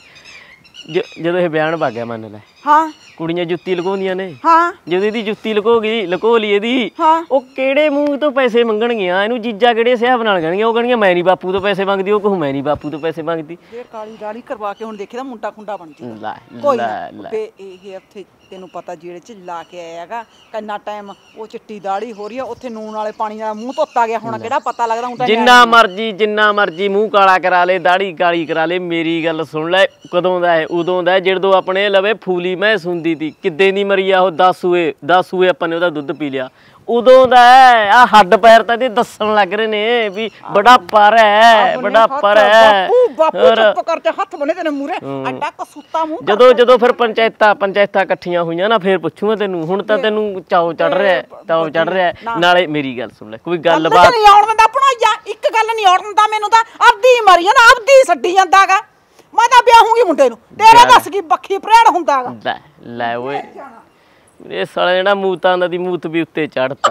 ਜਦੋਂ ਇਹ ਬਿਆਨ ਵਗ ਗਿਆ ਮੰਨ ਲੈ ਹਾਂ ਕੁੜੀਆਂ ਜੁੱਤੀ ਲਗਾਉਂਦੀਆਂ ਨੇ ਹਾਂ ਜਦੋਂ ਇਹਦੀ ਜੁੱਤੀ ਲੁਕੋ ਗਈ ਲੁਕੋ ਲਈ ਇਹਦੀ ਹਾਂ ਉਹ ਕਿਹੜੇ ਮੂੰਹ ਤੋਂ ਪੈਸੇ ਮੰਗਣਗੀਆਂ ਇਹਨੂੰ ਜੀਜਾ ਕਿਹੜੇ ਹਿਸਾਬ ਨਾਲ ਕਹਿਣਗੀਆਂ ਉਹ ਕਹਿਣਗੀਆਂ ਮੈਂ ਨਹੀਂ ਬਾਪੂ ਤੋਂ ਪੈਸੇ ਮੰਗਦੀ ਉਹ ਕਹੂ ਮੈਂ ਨਹੀਂ ਬਾਪੂ ਤੋਂ ਪੈਸੇ ਮੰਗਦੀ ਇਹ ਕਾਲੀ ਦਾੜੀ ਕਰਵਾ ਕੇ ਹੁਣ ਦੇਖੇ ਤਾਂ ਮੁੰਡਾ ਖੁੰਡਾ ਬਣ ਜੀ ਲੈ ਕੋਈ ਲੈ ਨਾ ਲੈ ਤੇ ਇਹ ਉੱਥੇ ਤੈਨੂੰ ਪਤਾ ਜਿਹੜੇ ਚ ਲਾ ਕੇ ਆਇਆ ਹੈਗਾ ਕਿੰਨਾ ਟਾਈਮ ਉਹ ਚਿੱਟੀ ਦਾੜੀ ਹੋ ਰਹੀ ਆ ਉੱਥੇ ਨੂਨ ਵਾਲੇ ਪਾਣੀ ਨਾਲ ਮੂੰਹ ਧੋਤਾ ਗਿਆ ਹੁਣ ਕਿਹੜਾ ਪਤਾ ਲੱਗਦਾ ਹੁਣ ਤਾਂ ਜਿੰਨਾ ਮਰਜੀ ਜਿੰਨਾ ਮਰਜੀ ਮੂੰਹ ਕਾਲਾ ਕਰਾ ਲੇ ਦਾੜੀ ਕਾਲੀ ਕਰਾ ਲੇ ਮੇਰੀ ਗੱਲ ਸੁਣ ਲੈ ਕਦੋਂ ਦਾ ਹੈ ਉਦੋਂ ਦਾ ਜਦੋਂ ਆਪਣੇ ਲਵੇ ਫੂਲੀ ਮੈਂ ਸੁਣਦੀ ਤੀ ਕਿੱਦੇ ਦੀ ਮਰੀ ਆ ਉਹ ਦਸ ਸੂਏ ਦਸ ਸੂਏ ਆਪਾਂ ਨੇ ਉਹਦਾ ਦੁੱਧ ਪੀ ਲਿਆ ਉਦੋਂ ਦਾ ਆ ਹੱਡ ਪੈਰ ਤਾਂ ਇਹਦੇ ਦੱਸਣ ਲੱਗ ਰਹੇ ਨੇ ਵੀ ਬੜਾ ਪਰ ਹੈ ਬੜਾ ਪਰ ਹੈ ਬਾਪੂ ਚੁੱਪ ਕਰ ਤੇ ਹੱਥ ਬਣੇ ਤੇਰੇ ਮੂਰੇ ਅੱਡਾ ਕਸੂਤਾ ਮੂੰਹ ਜਦੋਂ ਜਦੋਂ ਫਿਰ ਪੰਚਾਇਤਾਂ ਪੰਚਾਇਤਾਂ ਇਕੱਠੀਆਂ ਹੋਈਆਂ ਨਾ ਫਿਰ ਪੁੱਛੂਗਾ ਤੈਨੂੰ ਹੁਣ ਤਾਂ ਤੈਨੂੰ ਚਾਉ ਚੜ ਰਿਹਾ ਚਾਉ ਚੜ ਰਿਹਾ ਨਾਲੇ ਮੇਰੀ ਗੱਲ ਸੁਣ ਲੈ ਕੋਈ ਗੱਲਬਾਤ ਨਹੀਂ ਆਉਣ ਦਿੰਦਾ ਭਣਾਈਆ ਇੱਕ ਗੱਲ ਨਹੀਂ ਆਉਣ ਦਿੰਦਾ ਮੈਨੂੰ ਤਾਂ ਆਪਦੀ ਮਰੀ ਜਾਂਦਾ ਆਪਦੀ ਛੱਡੀ ਜਾਂਦਾਗਾ ਮੈਂ ਤਾਂ ਵਿਆਹੂੰਗੀ ਮੁੰਡੇ ਨੂੰ ਤੇਰਾ ਦੱਸ ਕੀ ਬੱਖੀ ਪ੍ਰੇੜ ਹੁੰਦਾਗਾ ਲੈ ਲੈ ਓਏ ਇਹ ਸਾਲਾ ਜਿਹੜਾ ਮੂਤਾਂ ਦਾ ਦੀ ਮੂਤ ਵੀ ਉੱਤੇ ਚੜਤਾ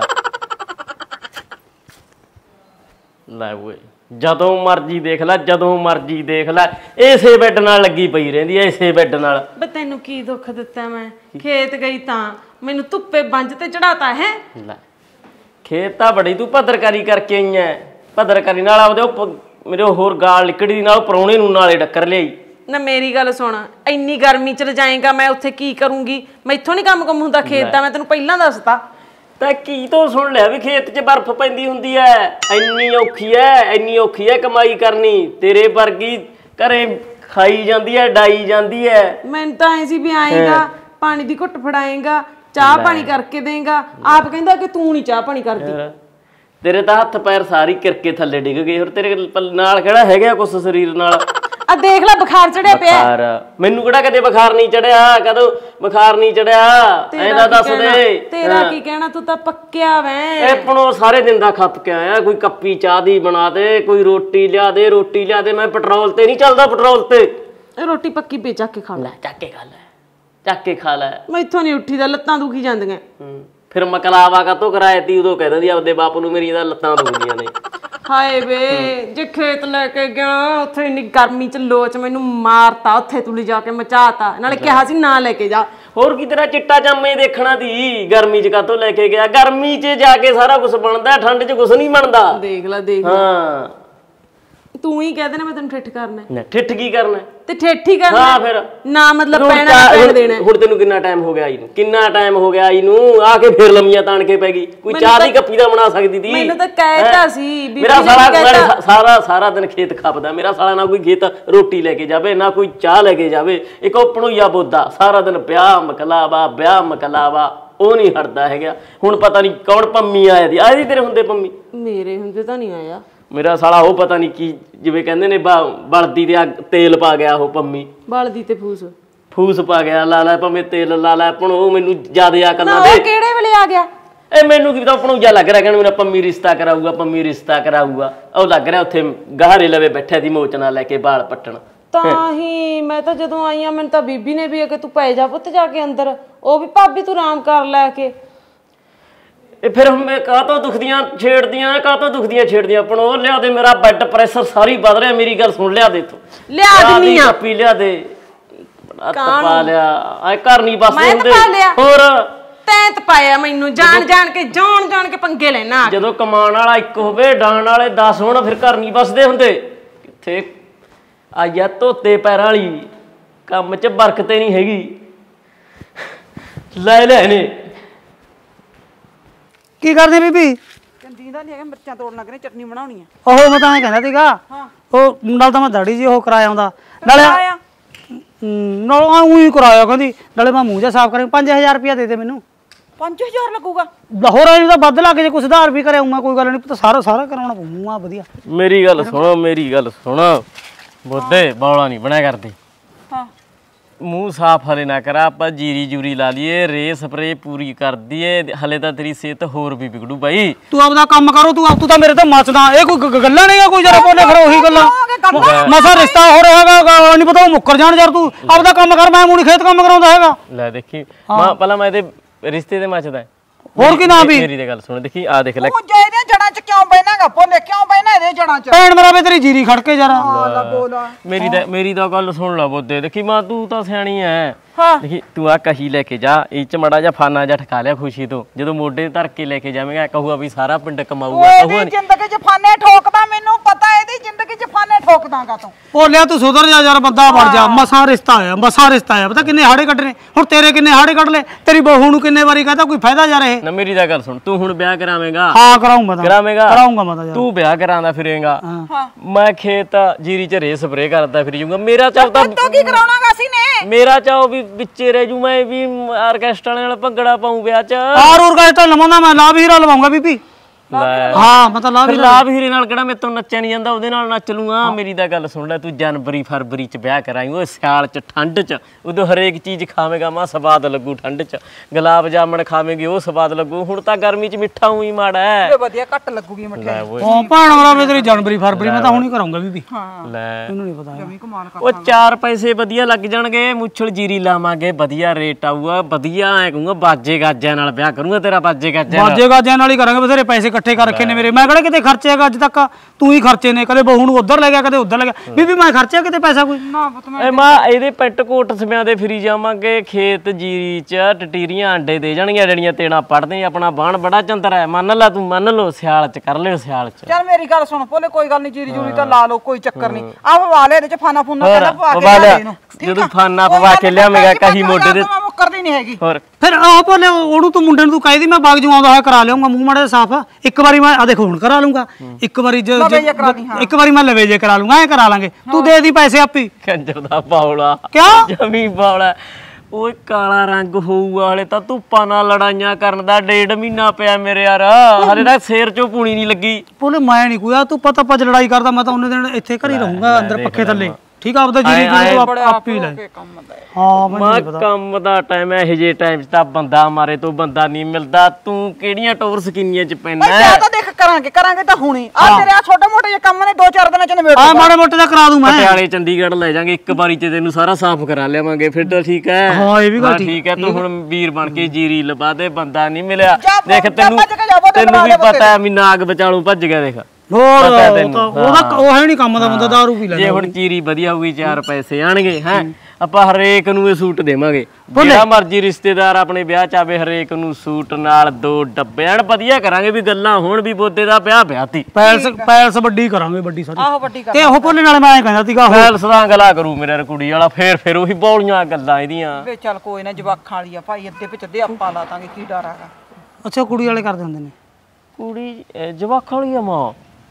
ਲੈ ਓਏ ਜਦੋਂ ਮਰਜੀ ਦੇਖ ਲੈ ਜਦੋਂ ਮਰਜੀ ਦੇਖ ਲੈ ਇਸੇ ਬੈੱਡ ਨਾਲ ਲੱਗੀ ਪਈ ਰਹਿੰਦੀ ਐ ਇਸੇ ਬੈੱਡ ਨਾਲ ਬੇ ਤੈਨੂੰ ਕੀ ਦੁੱਖ ਦਿੱਤਾ ਮੈਂ ਖੇਤ ਗਈ ਤਾਂ ਮੈਨੂੰ ਧੁੱਪੇ ਬੰਜ ਤੇ ਚੜਾਤਾ ਹੈ ਲੈ ਖੇਤ ਤਾਂ ਬੜੀ ਤੂੰ ਭਦਰਕਾਰੀ ਕਰਕੇ ਆਈ ਐ ਭਦਰਕਾਰੀ ਨਾਲ ਆਪਦੇ ਉਹ ਮੇਰੇ ਹੋਰ ਗਾਲ ਲਿਕੜੀ ਨਾਲ ਪਰੌਣੇ ਨੂੰ ਨਾਲੇ ਡੱਕਰ ਲਿਆਈ ਨਾ ਮੇਰੀ ਗੱਲ ਸੁਣ ਇੰਨੀ ਗਰਮੀ ਚ ਰਜਾਏਗਾ ਮੈਂ ਉੱਥੇ ਕੀ ਕਰੂੰਗੀ ਮੈਥੋਂ ਨਹੀਂ ਕੰਮ ਕੰਮ ਹੁੰਦਾ ਖੇਤ ਦਾ ਮੈਂ ਤੈਨੂੰ ਪਹਿਲਾਂ ਦੱਸਤਾ ਤਾਂ ਕੀ ਤੋਂ ਸੁਣ ਲਿਆ ਵੀ ਖੇਤ 'ਚ ਬਰਫ਼ ਪੈਂਦੀ ਹੁੰਦੀ ਐ ਇੰਨੀ ਔਖੀ ਐ ਇੰਨੀ ਔਖੀ ਐ ਕਮਾਈ ਕਰਨੀ ਤੇਰੇ ਵਰਗੀ ਘਰੇ ਖਾਈ ਜਾਂਦੀ ਐ ਡਾਈ ਜਾਂਦੀ ਐ ਮੈਨੂੰ ਤਾਂ ਐ ਸੀ ਵੀ ਆਏਗਾ ਪਾਣੀ ਦੀ ਘੁੱਟ ਫੜਾਏਗਾ ਚਾਹ ਪਾਣੀ ਕਰਕੇ ਦੇਗਾ ਆਪ ਕਹਿੰਦਾ ਕਿ ਤੂੰ ਨਹੀਂ ਚਾਹ ਪਾਣੀ ਕਰਦੀ ਤੇਰੇ ਤਾਂ ਹੱਥ ਪੈਰ ਸਾਰੀ ਕਿਰਕੇ ਥੱਲੇ ਡਿੱਗ ਗਏ ਹੋਰ ਤੇਰੇ ਨਾਲ ਕਿਹੜਾ ਹੈਗਾ ਕੁਛ ਸਰੀਰ ਨਾਲ ਆ ਦੇਖ ਲੈ ਬੁਖਾਰ ਚੜਿਆ ਪਿਆ ਬੁਖਾਰ ਮੈਨੂੰ ਕਿਹੜਾ ਕਦੇ ਬੁਖਾਰ ਨਹੀਂ ਚੜਿਆ ਕਦੋਂ ਬੁਖਾਰ ਨਹੀਂ ਚੜਿਆ ਐਂਦਾ ਦੱਸ ਦੇ ਤੇਰਾ ਕੀ ਕਹਿਣਾ ਤੂੰ ਤਾਂ ਪੱਕਿਆ ਵੈਂ ਆਪਣੋ ਸਾਰੇ ਦਿਨ ਦਾ ਖੱਪ ਕੇ ਆਇਆ ਕੋਈ ਕੱਪੀ ਚਾਹ ਦੀ ਬਣਾ ਦੇ ਕੋਈ ਰੋਟੀ ਲਿਆ ਦੇ ਰੋਟੀ ਲਿਆ ਦੇ ਮੈਂ ਪੈਟਰੋਲ ਤੇ ਨਹੀਂ ਚੱਲਦਾ ਪੈਟਰੋਲ ਤੇ ਰੋਟੀ ਪੱਕੀ ਪੇ ਚੱਕ ਕੇ ਖਾ ਲੈ ਚੱਕ ਕੇ ਖਾ ਲੈ ਚੱਕ ਕੇ ਖਾ ਲੈ ਮੈਥੋਂ ਨਹੀਂ ਉੱਠੀ ਦਾ ਲੱਤਾਂ ਦੁਖੀ ਜਾਂਦੀਆਂ ਫਿਰ ਮਕਲਾਵਾ ਕਾਤੋਂ ਕਰਾਇਆ ਤੀ ਉਦੋਂ ਕਹਿ ਦਿੰਦੀ ਆਪਦੇ ਬਾਪ ਨੂੰ ਮੇਰੀ ਤਾਂ ਲੱਤਾਂ ਦੁਖਦੀਆਂ ਨੇ ਹਾਏ ਵੇ ਜੇ ਖੇਤ ਲੈ ਕੇ ਗਿਆ ਉੱਥੇ ਇੰਨੀ ਗਰਮੀ ਚ ਲੋਚ ਮੈਨੂੰ ਮਾਰਤਾ ਉੱਥੇ ਤੂੰ ਲਿਜਾ ਕੇ ਮਚਾਤਾ ਨਾਲੇ ਕਿਹਾ ਸੀ ਨਾ ਲੈ ਕੇ ਜਾ ਹੋਰ ਕੀ ਤੇਰਾ ਚਿੱਟਾ ਜਾਮੇ ਦੇਖਣਾ ਦੀ ਗਰਮੀ ਚ ਕਾਤੋਂ ਲੈ ਕੇ ਗਿਆ ਗਰਮੀ ਚ ਜਾ ਕੇ ਸਾਰਾ ਕੁਝ ਬਣਦਾ ਠੰਡ ਚ ਕੁਝ ਨਹੀਂ ਬਣਦਾ ਦੇਖ ਲੈ ਦੇਖ ਹਾਂ ਤੂੰ ਹੀ ਕਹਿ ਦੇਣਾ ਮੈਂ ਤੈਨੂੰ ਠਿੱਠ ਕਰਨਾ ਨਾ ਠਿੱਠ ਕੀ ਕਰਨਾ ਤੇ ਠਿੱਠ ਹੀ ਕਰਨਾ ਹਾਂ ਫਿਰ ਨਾ ਮਤਲਬ ਪੈਣਾ ਪੈਣ ਦੇਣਾ ਹੁਣ ਤੈਨੂੰ ਕਿੰਨਾ ਟਾਈਮ ਹੋ ਗਿਆ ਆਈ ਨੂੰ ਕਿੰਨਾ ਟਾਈਮ ਹੋ ਗਿਆ ਆਈ ਨੂੰ ਆ ਕੇ ਫੇਰ ਲੰਮੀਆਂ ਤਾਣ ਕੇ ਪੈ ਗਈ ਕੋਈ ਚਾਹ ਦੀ ਕੱਪੀ ਦਾ ਬਣਾ ਸਕਦੀ ਦੀ ਮੈਨੂੰ ਤਾਂ ਕਹਿਤਾ ਸੀ ਮੇਰਾ ਸਾਰਾ ਸਾਰਾ ਸਾਰਾ ਦਿਨ ਖੇਤ ਖਾਪਦਾ ਮੇਰਾ ਸਾਲਾ ਨਾ ਕੋਈ ਖੇਤ ਰੋਟੀ ਲੈ ਕੇ ਜਾਵੇ ਨਾ ਕੋਈ ਚਾਹ ਲੈ ਕੇ ਜਾਵੇ ਇੱਕ ਉਹ ਪਣੂਆ ਬੋਦਾ ਸਾਰਾ ਦਿਨ ਵਿਆਹ ਮਕਲਾਵਾ ਵਿਆਹ ਮਕਲਾਵਾ ਉਹ ਨਹੀਂ ਹਟਦਾ ਹੈਗਾ ਹੁਣ ਪਤਾ ਨਹੀਂ ਕੌਣ ਪੰਮੀ ਆਇਆ ਦੀ ਆਇਆ ਦੀ ਤੇਰੇ ਹੁੰਦੇ ਪੰਮੀ ਮੇਰੇ ਹੁੰਦੇ ਤਾਂ ਨਹੀਂ ਆਇਆ ਮੇਰਾ ਸਾਲਾ ਉਹ ਪਤਾ ਨਹੀਂ ਕੀ ਜਿਵੇਂ ਕਹਿੰਦੇ ਨੇ ਬਲਦੀ ਤੇ ਤੇਲ ਪਾ ਗਿਆ ਉਹ ਪੰਮੀ ਬਲਦੀ ਤੇ ਫੂਸ ਫੂਸ ਪਾ ਗਿਆ ਲਾ ਲੈ ਭਾਵੇਂ ਤੇਲ ਲਾ ਲੈ ਆਪਣ ਉਹ ਮੈਨੂੰ ਜ਼ਿਆਦਾ ਅਕਲ ਨਾ ਉਹ ਦੇ ਕਿਹੜੇ ਵੇਲੇ ਆ ਗਿਆ ਇਹ ਮੈਨੂੰ ਕੀ ਤਾਂ ਆਪਣੋਂ ਜਾ ਲੱਗ ਰਿਹਾ ਕਹਿੰਦਾ ਮੇਰਾ ਪੰਮੀ ਰਿਸ਼ਤਾ ਕਰਾਊਗਾ ਪੰਮੀ ਰਿਸ਼ਤਾ ਕਰਾਊਗਾ ਉਹ ਲੱਗ ਰਿਹਾ ਉੱਥੇ ਗਹਾਰੇ ਲਵੇ ਬੈਠਿਆ ਦੀ ਮੋਚਨਾ ਲੈ ਕੇ ਵਾਲ ਪੱਟਣ ਤਾਂ ਹੀ ਮੈਂ ਤਾਂ ਜਦੋਂ ਆਈ ਆ ਮੈਨੂੰ ਤਾਂ ਬੀਬੀ ਨੇ ਵੀ ਆ ਕਿ ਤੂੰ ਪੈ ਜਾ ਪੁੱਤ ਜਾ ਕੇ ਅੰਦਰ ਉਹ ਵੀ ਭਾਬੀ ਤੂੰ ਆਰਾਮ ਕਰ ਲੈ ਕੇ ਇਹ ਫਿਰ ਮੈਂ ਕਾਹਤੋਂ ਦੁਖਦੀਆਂ ਛੇੜਦੀਆਂ ਕਾਹਤੋਂ ਦੁਖਦੀਆਂ ਛੇੜਦੀਆਂ ਆਪਣ ਉਹ ਲਿਆ ਦੇ ਮੇਰਾ ਬਲੱਡ ਪ੍ਰੈਸ਼ਰ ਸਾਰੀ ਵੱਧ ਰਿਹਾ ਮੇਰੀ ਗੱਲ ਸੁਣ ਲਿਆ ਦੇ ਤੂੰ ਲਿਆ ਦਿੰਨੀ ਆ ਪੀ ਲਿਆ ਦੇ ਹੱਥ ਪਾ ਲਿਆ ਐ ਘਰ ਨਹੀਂ ਬਸ ਮੈਂ ਹੁੰਦੇ ਤਾਂ ਪਾ ਲਿਆ ਹੋਰ ਤੈਂ ਪਾਇਆ ਮੈਨੂੰ ਜਾਣ ਜਾਣ ਕੇ ਜਾਣ ਜਾਣ ਕੇ ਪੰਗੇ ਲੈਣਾ ਜਦੋਂ ਕਮਾਉਣ ਵਾਲਾ ਇੱਕ ਹੋਵੇ ਡਾਣ ਵਾਲੇ ਦਸ ਹੋਣ ਫਿਰ ਘਰ ਨਹੀਂ ਬਸਦੇ ਹੁੰਦੇ ਕਿੱਥੇ ਆਇਆ ਧੋਤੇ ਪੈਰਾਂ ਵਾਲੀ ਕੰਮ 'ਚ ਬਰਕਤ ਨਹੀਂ ਹੈਗੀ ਲੈ ਲੈ ਨੇ ਕੀ ਕਰਦੇ ਬੀਬੀ ਕੰਦੀਦਾ ਨਹੀਂ ਹੈਗਾ ਮਿਰਚਾਂ ਤੋੜਨ ਲੱਗ ਰਹੇ ਚਟਨੀ ਬਣਾਉਣੀ ਆ ਉਹ ਮੈਂ ਤਾਂ ਐਂ ਕਹਿੰਦਾ ਸੀਗਾ ਉਹ ਨਾਲ ਤਾਂ ਮੈਂ ਦਾੜੀ ਜੀ ਉਹ ਕਰਾਇਆ ਆਉਂਦਾ ਨਾਲੇ ਆਇਆ ਨਾਲ ਉਹੀ ਕਰਾਇਆ ਕਹਿੰਦੀ ਨਾਲੇ ਮੈਂ ਮੂੰਹ ਜਾ ਸਾਫ਼ ਕਰਾਂ ਪੰਜ ਹਜ਼ਾਰ ਰੁਪਇਆ ਦੇ ਦੇ ਮੈਨੂੰ ਪੰਜ ਹਜ਼ਾਰ ਲੱਗੂਗਾ ਲਾਹੌਰ ਆਈ ਤਾਂ ਵੱਧ ਲੱਗ ਜੇ ਕੁਛ ਸੁਧਾਰ ਵੀ ਕਰਿਆ ਮੈਂ ਕੋਈ ਗੱਲ ਨਹੀਂ ਪਤਾ ਸਾਰਾ ਸਾਰਾ ਕਰਾਉਣਾ ਪਊਗਾ ਵਧੀਆ ਮੇਰੀ ਗੱਲ ਸੁਣੋ ਮੇਰੀ ਗੱਲ ਸੁਣੋ ਬੋਦੇ ਬੌਲਾ ਨਹੀਂ ਬਣਿਆ ਕਰਦੇ ਹਾਂ ਮੂੰਹ ਸਾਫ਼ ਹਲੇ ਨਾ ਕਰਾ ਆਪਾਂ ਜੀਰੀ ਜੂਰੀ ਲਾ ਲਈਏ ਰੇ ਸਪਰੇ ਪੂਰੀ ਕਰ ਦਈਏ ਹਲੇ ਤਾਂ ਤੇਰੀ ਸਿਹਤ ਹੋਰ ਵੀ ਵਿਗੜੂ ਬਾਈ ਤੂੰ ਆਪਦਾ ਕੰਮ ਕਰੋ ਤੂੰ ਤੂੰ ਤਾਂ ਮੇਰੇ ਤੇ ਮੱਚਦਾ ਇਹ ਕੋਈ ਗ- ਗੱਲਾਂ ਨਹੀਂ ਆ ਕੋਈ ਜਰਾ ਬੋਲੇ ਫਿਰ ਉਹੀ ਗੱਲਾਂ ਮਸਾ ਰਿਸ਼ਤਾ ਹੋ ਰਿਹਾ ਹੈਗਾ ਨਹੀਂ ਪਤਾ ਉਹ ਮੁੱਕਰ ਜਾਣ ਯਾਰ ਤੂੰ ਆਪਦਾ ਕੰਮ ਕਰ ਮੈਂ ਮੂਣੀ ਖੇਤ ਕੰਮ ਕਰਾਉਂਦਾ ਹੈਗਾ ਲੈ ਦੇਖੀ ਮੈਂ ਪਹਿਲਾਂ ਮੈਂ ਇਹਦੇ ਰਿਸ਼ਤੇ ਤੇ ਮੱਚਦਾ ਹੋਰ ਕੀ ਨਾ ਵੀ ਮੇਰੀ ਤੇ ਗੱਲ ਸੁਣ ਦੇਖੀ ਆ ਦੇਖ ਲੈ ਉਹ ਜੇ ਇਹਦੇ ਜੜਾਂ ਚ ਕਿਉਂ ਬੈਣਾਗਾ ਭੋਲੇ ਕਿਉਂ ਬੈਣਾ ਇਹਦੇ ਜੜਾਂ ਚ ਭੈਣ ਮੇਰਾ ਵੀ ਤੇਰੀ ਜੀਰੀ ਖੜ ਕੇ ਜਰਾ ਲਾ ਬੋਲਾ ਮੇਰੀ ਤਾਂ ਮੇਰੀ ਤਾਂ ਗੱਲ ਸੁਣ ਲਾ ਬੋਦੇ ਦੇਖੀ ਮਾਂ ਤੂੰ ਤਾਂ ਸਿਆਣੀ ਐ ਹਾਂ ਦੇਖੀ ਤੂੰ ਆ ਕਹੀ ਲੈ ਕੇ ਜਾ ਇਹ ਚ ਮੜਾ ਜਾ ਫਾਨਾ ਜਾ ਠਕਾ ਲਿਆ ਖੁਸ਼ੀ ਤੋਂ ਜਦੋਂ ਮੋਢੇ ਧਰ ਕੇ ਲੈ ਕੇ ਜਾਵੇਂਗਾ ਕਹੂਗਾ ਵੀ ਸਾਰਾ ਪਿੰਡ ਕਮਾਊਗਾ ਕਹੂਗਾ ਇਹਦੀ ਜ਼ਿੰਦਗੀ ਚ ਫਾਨੇ ਠੋਕਦਾ ਮੈਨੂੰ ਪਤਾ ਇਹਦੀ ਜ਼ਿੰਦਗੀ ਚ ਫਾਨੇ ਠੋਕਦਾਗਾ ਤੂੰ ਬੋਲਿਆ ਤੂੰ ਸੁਧਰ ਜਾ ਯਾਰ ਬੰਦਾ ਵੜ ਜਾ ਮਸਾਂ ਰਿਸ਼ਤਾ ਆਇਆ ਮਸਾਂ ਰਿਸ਼ਤਾ ਆਇਆ ਪਤਾ ਕਿੰਨੇ ਹਾੜੇ ਕੱਢਣੇ ਹੁਣ ਤੇਰੇ ਕਿੰਨੇ ਹਾੜੇ ਕੱਢ ਲੈ ਤੇਰੀ ਬਹੂ ਨੂੰ ਕਿੰਨੇ ਵਾਰੀ ਕਹਤਾ ਕੋਈ ਫਾਇਦਾ ਜਾ ਰਹੇ ਨਾ ਮੇਰੀ ਤਾਂ ਗੱਲ ਸੁਣ ਤੂੰ ਹੁਣ ਵਿਆਹ ਕਰਾਵੇਂਗਾ ਹਾਂ ਕਰਾਉਂਗਾ ਮੈਂ ਤਾਂ ਕਰਾਵੇਂਗਾ ਕਰਾਉਂਗਾ ਮੈਂ ਤਾਂ ਯਾਰ ਤੂੰ ਵਿਆਹ ਕਰਾਉਂਦਾ ਫਿਰੇਗਾ ਹਾਂ ਮੈਂ ਖੇਤ ਜੀਰੀ ਚ ਰੇ ਸਪਰੇ ਕਰਦਾ ਫਿਰ ਜੂਗਾ ਮੇਰਾ ਚਾਹ ਤਾਂ ਤੂੰ ਕੀ ਕਰਾਉਣਾਗਾ ਸੀ ਨੇ ਮੇਰਾ ਚਾਹ ਵੀ ਵਿੱਚੇ ਰਹਿ ਜੂ ਮੈਂ ਵੀ ਆਰਕੈਸਟਰਾ ਨਾਲ ਭੰਗੜਾ ਪਾਉਂ ਵਿਆਹ ਚ ਆਰ ਹੋਰ ਗਾਇ ਤਾਂ ਲਵਾਉਂਦਾ ਮੈਂ ਲਾਭ ਹੀਰਾ ਲਵਾਉਂਗਾ ਬੀਬੀ ਲੈ ਹਾਂ ਮੈਂ ਤਾਂ ਲਾਭ ਫਿਰ ਲਾਭ ਹੀਰੇ ਨਾਲ ਕਿਹੜਾ ਮੇਰੇ ਤੋਂ ਨੱਚਿਆ ਨਹੀਂ ਜਾਂਦਾ ਉਹਦੇ ਨਾਲ ਨੱਚ ਲੂੰਗਾ ਮੇਰੀ ਤਾਂ ਗੱਲ ਸੁਣ ਲੈ ਤੂੰ ਜਨਵਰੀ ਫਰਵਰੀ ਚ ਵਿਆਹ ਕਰਾਈ ਉਹ ਸਿਆਲ ਚ ਠੰਡ ਚ ਉਦੋਂ ਹਰੇਕ ਚੀਜ਼ ਖਾਵੇਂਗਾ ਮਾਂ ਸਵਾਦ ਲੱਗੂ ਠੰਡ ਚ ਗੁਲਾਬ ਜਾਮਣ ਖਾਵੇਂਗੀ ਉਹ ਸਵਾਦ ਲੱਗੂ ਹੁਣ ਤਾਂ ਗਰਮੀ ਚ ਮਿੱਠਾ ਉਹੀ ਮਾੜਾ ਹੈ ਵਧੀਆ ਘੱਟ ਲੱਗੂਗੀ ਮਠਿਆਈ ਉਹ ਭਾਣ ਵਾਲਾ ਵੇ ਤੇਰੀ ਜਨਵਰੀ ਫਰਵਰੀ ਮੈਂ ਤਾਂ ਹੁਣ ਹੀ ਕਰਾਉਂਗਾ ਬੀਬੀ ਹਾਂ ਲੈ ਮੈਨੂੰ ਨਹੀਂ ਪਤਾ ਜਮੀ ਕਮਾਲ ਕਰ ਉਹ ਚਾਰ ਪੈਸੇ ਵਧੀਆ ਲੱਗ ਜਾਣਗੇ ਮੁੱਛਲ ਜੀਰੀ ਲਾਵਾਂਗੇ ਵਧੀਆ ਰੇਟ ਆਊਗਾ ਵਧੀਆ ਐ ਕਹੂੰਗਾ ਬਾਜੇ ਗਾਜਿਆਂ ਨਾਲ ਵਿਆਹ ਕਰੂੰਗਾ ਤੇਰਾ ਬਾਜੇ ਗਾਜਿਆਂ ਨਾਲ ਬਾਜੇ ਗਾਜਿਆਂ ਨਾਲ ਹੀ ਕਰਾਂਗੇ ਬਥੇਰੇ ਪੈਸੇ ਇਕੱਠੇ ਕਰ ਰੱਖੇ ਨੇ ਮੇਰੇ ਮੈਂ ਕਿਹੜਾ ਕਿਤੇ ਖਰਚੇ ਹੈਗਾ ਅੱਜ ਤੱਕ ਤੂੰ ਹੀ ਖਰਚੇ ਨੇ ਕਦੇ ਬਹੂ ਨੂੰ ਉਧਰ ਲੈ ਗਿਆ ਕਦੇ ਉਧਰ ਲੈ ਗਿਆ ਬੀਬੀ ਮੈਂ ਖਰਚਿਆ ਕਿਤੇ ਪੈਸਾ ਕੋਈ ਨਾ ਪੁੱਤ ਮੈਂ ਐ ਮਾਂ ਇਹਦੇ ਪੈਂਟ ਕੋਟ ਸਮਿਆਂ ਦੇ ਫਿਰੀ ਜਾਵਾਂਗੇ ਖੇਤ ਜੀਰੀ ਚ ਟਟੀਰੀਆਂ ਆਂਡੇ ਦੇ ਜਾਣਗੀਆਂ ਜਿਹੜੀਆਂ ਤੇਣਾ ਪੜਦੇ ਆਪਣਾ ਬਾਣ ਬੜਾ ਚੰਦਰ ਹੈ ਮੰਨ ਲਾ ਤੂੰ ਮੰਨ ਲਓ ਸਿਆਲ ਚ ਕਰ ਲਿਓ ਸਿਆਲ ਚ ਚੱਲ ਮੇਰੀ ਗੱਲ ਸੁਣ ਭੋਲੇ ਕੋਈ ਗੱਲ ਨਹੀਂ ਜੀਰੀ ਜੂਰੀ ਤਾਂ ਲਾ ਲਓ ਕੋਈ ਚੱਕਰ ਨਹੀਂ ਆ ਪਵਾ ਲੈ ਇਹਦੇ ਚ ਫਾਨਾ ਫੂਨਾ ਪਹਿਲਾਂ ਪਵਾ ਕੇ ਪਵਾ ਲਿਆ। ਲਿਆ ਇਹਨੂੰ ਜਦੋਂ ਫਾਨਾ ਪਵਾ ਕੇ ਲਿਆਵੇਂਗਾ ਕਹੀ ਮੋਢੇ ਦੇ ਮੈਂ ਮੁੱਕਰਦੀ ਨਹੀਂ ਹੈਗੀ ਹੋਰ ਫਿਰ ਆਹ ਭੋਲੇ ਉਹਨੂੰ ਤੂੰ ਮੁੰਡੇ ਨੂੰ ਤੂੰ ਕਹਿ ਦੀ ਮੈਂ ਬਾਗ ਜੂ ਆਉਂਦਾ ਹੋਇਆ ਕਰਾ ਲਿਆਉਂਗਾ ਮੂੰਹ ਮਾੜਾ ਸਾਫ ਇੱਕ ਵਾਰੀ ਮੈਂ ਆ ਦੇਖੋ ਹੁਣ ਕਰਾ ਲੂੰਗਾ ਇੱਕ ਵਾਰੀ ਜੇ ਲਵੇ ਜੇ ਕਰਾ ਦੀ ਹਾਂ ਇੱਕ ਵਾਰੀ ਮੈਂ ਲਵੇ ਜੇ ਕਰਾ ਲੂੰਗਾ ਐ ਕਰਾ ਲਾਂਗੇ ਤੂੰ ਦੇ ਦੀ ਪੈਸੇ ਆਪੀ ਕੰਜਰ ਦਾ ਬਾਉਲਾ ਕਿਉਂ ਜਮੀ ਬਾਉਲਾ ਓਏ ਕਾਲਾ ਰੰਗ ਹੋਊਗਾ ਹਲੇ ਤਾਂ ਧੁੱਪਾਂ ਨਾਲ ਲੜਾਈਆਂ ਕਰਨ ਦਾ ਡੇਢ ਮਹੀਨਾ ਪਿਆ ਮੇਰੇ ਯਾਰ ਹਲੇ ਤਾਂ ਸਿਰ ਚੋਂ ਪੂਣੀ ਨਹੀਂ ਲੱਗੀ ਭੋਲੇ ਮੈਂ ਨਹੀਂ ਕੋਈ ਆ ਤੂੰ ਪਤਾ ਪੱਜ ਲੜਾਈ ਕਰਦਾ ਮੈਂ ਤਾਂ ਉਹਨੇ ਦਿਨ ਇੱਥੇ ਘਰ ਹੀ ਰਹੂੰਗਾ ਅੰਦਰ ਪੱਖੇ ਥੱਲੇ ਠੀਕ ਆ ਆਪਦਾ ਜੀਰੀ ਜੂਰੀ ਤੂੰ ਆਪ ਹੀ ਲੈ ਹਾਂ ਮੈਨੂੰ ਮਾ ਨਹੀਂ ਪਤਾ ਕੰਮ ਦਾ ਟਾਈਮ ਇਹੋ ਜਿਹੇ ਟਾਈਮ 'ਚ ਤਾਂ ਬੰਦਾ ਮਾਰੇ ਤੋਂ ਬੰਦਾ ਨਹੀਂ ਮਿਲਦਾ ਤੂੰ ਕਿਹੜੀਆਂ ਟੋਰ ਸਕੀਨੀਆਂ 'ਚ ਪੈਣਾ ਓਏ ਤਾਂ ਦੇਖ ਕਰਾਂਗੇ ਕਰਾਂਗੇ ਤਾਂ ਹੁਣੀ ਆ ਤੇਰੇ ਆ ਛੋਟੇ ਮੋਟੇ ਜਿਹੇ ਕੰਮ ਨੇ ਦੋ ਚਾਰ ਦਿਨਾਂ ਚ ਨਿਬੇੜ ਆ ਮਾੜੇ ਮੋਟੇ ਦਾ ਕਰਾ ਦੂੰ ਮੈਂ ਪਟਿਆਲੇ ਚੰਡੀਗੜ੍ਹ ਲੈ ਜਾਾਂਗੇ ਇੱਕ ਵਾਰੀ 'ਚ ਤੈਨੂੰ ਸਾਰਾ ਸਾਫ਼ ਕਰਾ ਲਿਆਵਾਂਗੇ ਫਿਰ ਤਾਂ ਠੀਕ ਹੈ ਹਾਂ ਇਹ ਵੀ ਗੱਲ ਠੀਕ ਠੀਕ ਹੈ ਤੂੰ ਹੁਣ ਵੀਰ ਬਣ ਕੇ ਜੀਰੀ ਲਵਾ ਦੇ ਬੰਦਾ ਨਹੀਂ ਮਿਲਿਆ ਜਾ ਦੇਖ ਜਾ ਤੈਨੂੰ ਭੱਜ ਕੇ ਜਾ, ਉਹਦੇ ਤੈਨੂੰ ਵੀ ਬਣਾ ਲਿਆ ਪਤਾ ਹੈ ਵੀ ਨਾਗ ਬਚਾਲੂ ਭੱਜ ਗਿਆ ਦੇਖ ਹੋਰ ਪਤਾ ਉਹ ਤੈਨੂੰ, ਤਾਂ ਉਹਦਾ ਉਹ ਹੈ ਨਹੀਂ ਕੰਮ ਦਾ ਬੰਦਾ ਦਾਰੂ ਪੀ ਜੇ ਲੈਂਦਾ ਹੁਣ ਚੀਰੀ ਵਧੀਆ ਹੋਊਗੀ ਚਾਰ ਪੈਸੇ ਆਣਗੇ ਹੈ ਆਪਾਂ ਹਰੇਕ ਨੂੰ ਇਹ ਸੂਟ ਦੇਵਾਂਗੇ ਜਿਹੜਾ ਮਰਜ਼ੀ ਰਿਸ਼ਤੇਦਾਰ ਆਪਣੇ ਵਿਆਹ ਚ ਆਵੇ ਹਰੇਕ ਨੂੰ ਸੂਟ ਨਾਲ ਦੋ ਡੱਬੇ ਐਨ ਵਧੀਆ ਕਰਾਂਗੇ ਵੀ ਗੱਲਾਂ ਹੋਣ ਵੀ ਬੋਦੇ ਦਾ ਵਿਆਹ ਵਿਆਹ ਤੀ ਪੈਲਸ ਪੈਲਸ ਵੱਡੀ ਕਰਾਂਗੇ ਵੱਡੀ ਸਾਰੀ ਆਹੋ ਵੱਡੀ ਕਰ ਤੇ ਉਹ ਭੋਲੇ ਨਾਲ ਮੈਂ ਐਂ ਕਹਿੰਦਾ ਸੀਗਾ ਉਹ ਫੈਲਸ ਦਾ ਗਲਾ ਕਰੂ ਮੇਰੇ ਕੁੜੀ ਵਾਲਾ ਫੇਰ ਫੇਰ ਉਹੀ ਬੌਲੀਆਂ ਗੱਲਾਂ ਇਹਦੀਆਂ ਵੇ ਚੱਲ ਕੋਈ ਨਾ ਜਵਾਖਾਂ ਵਾਲੀ ਆ ਭਾਈ ਅੱਧੇ ਵਿੱਚ ਅੱਧੇ ਆਪਾਂ ਲਾ ਦਾਂਗੇ ਕੀ ਡਰ ਹੈਗਾ ਅੱਛਾ ਕੁੜੀ ਵਾਲੇ ਕਰਦੇ ਹੁੰਦੇ ਨੇ ਕੁੜੀ ਜਵਾਖਾਂ ਵਾਲੀ ਆ ਮਾਂ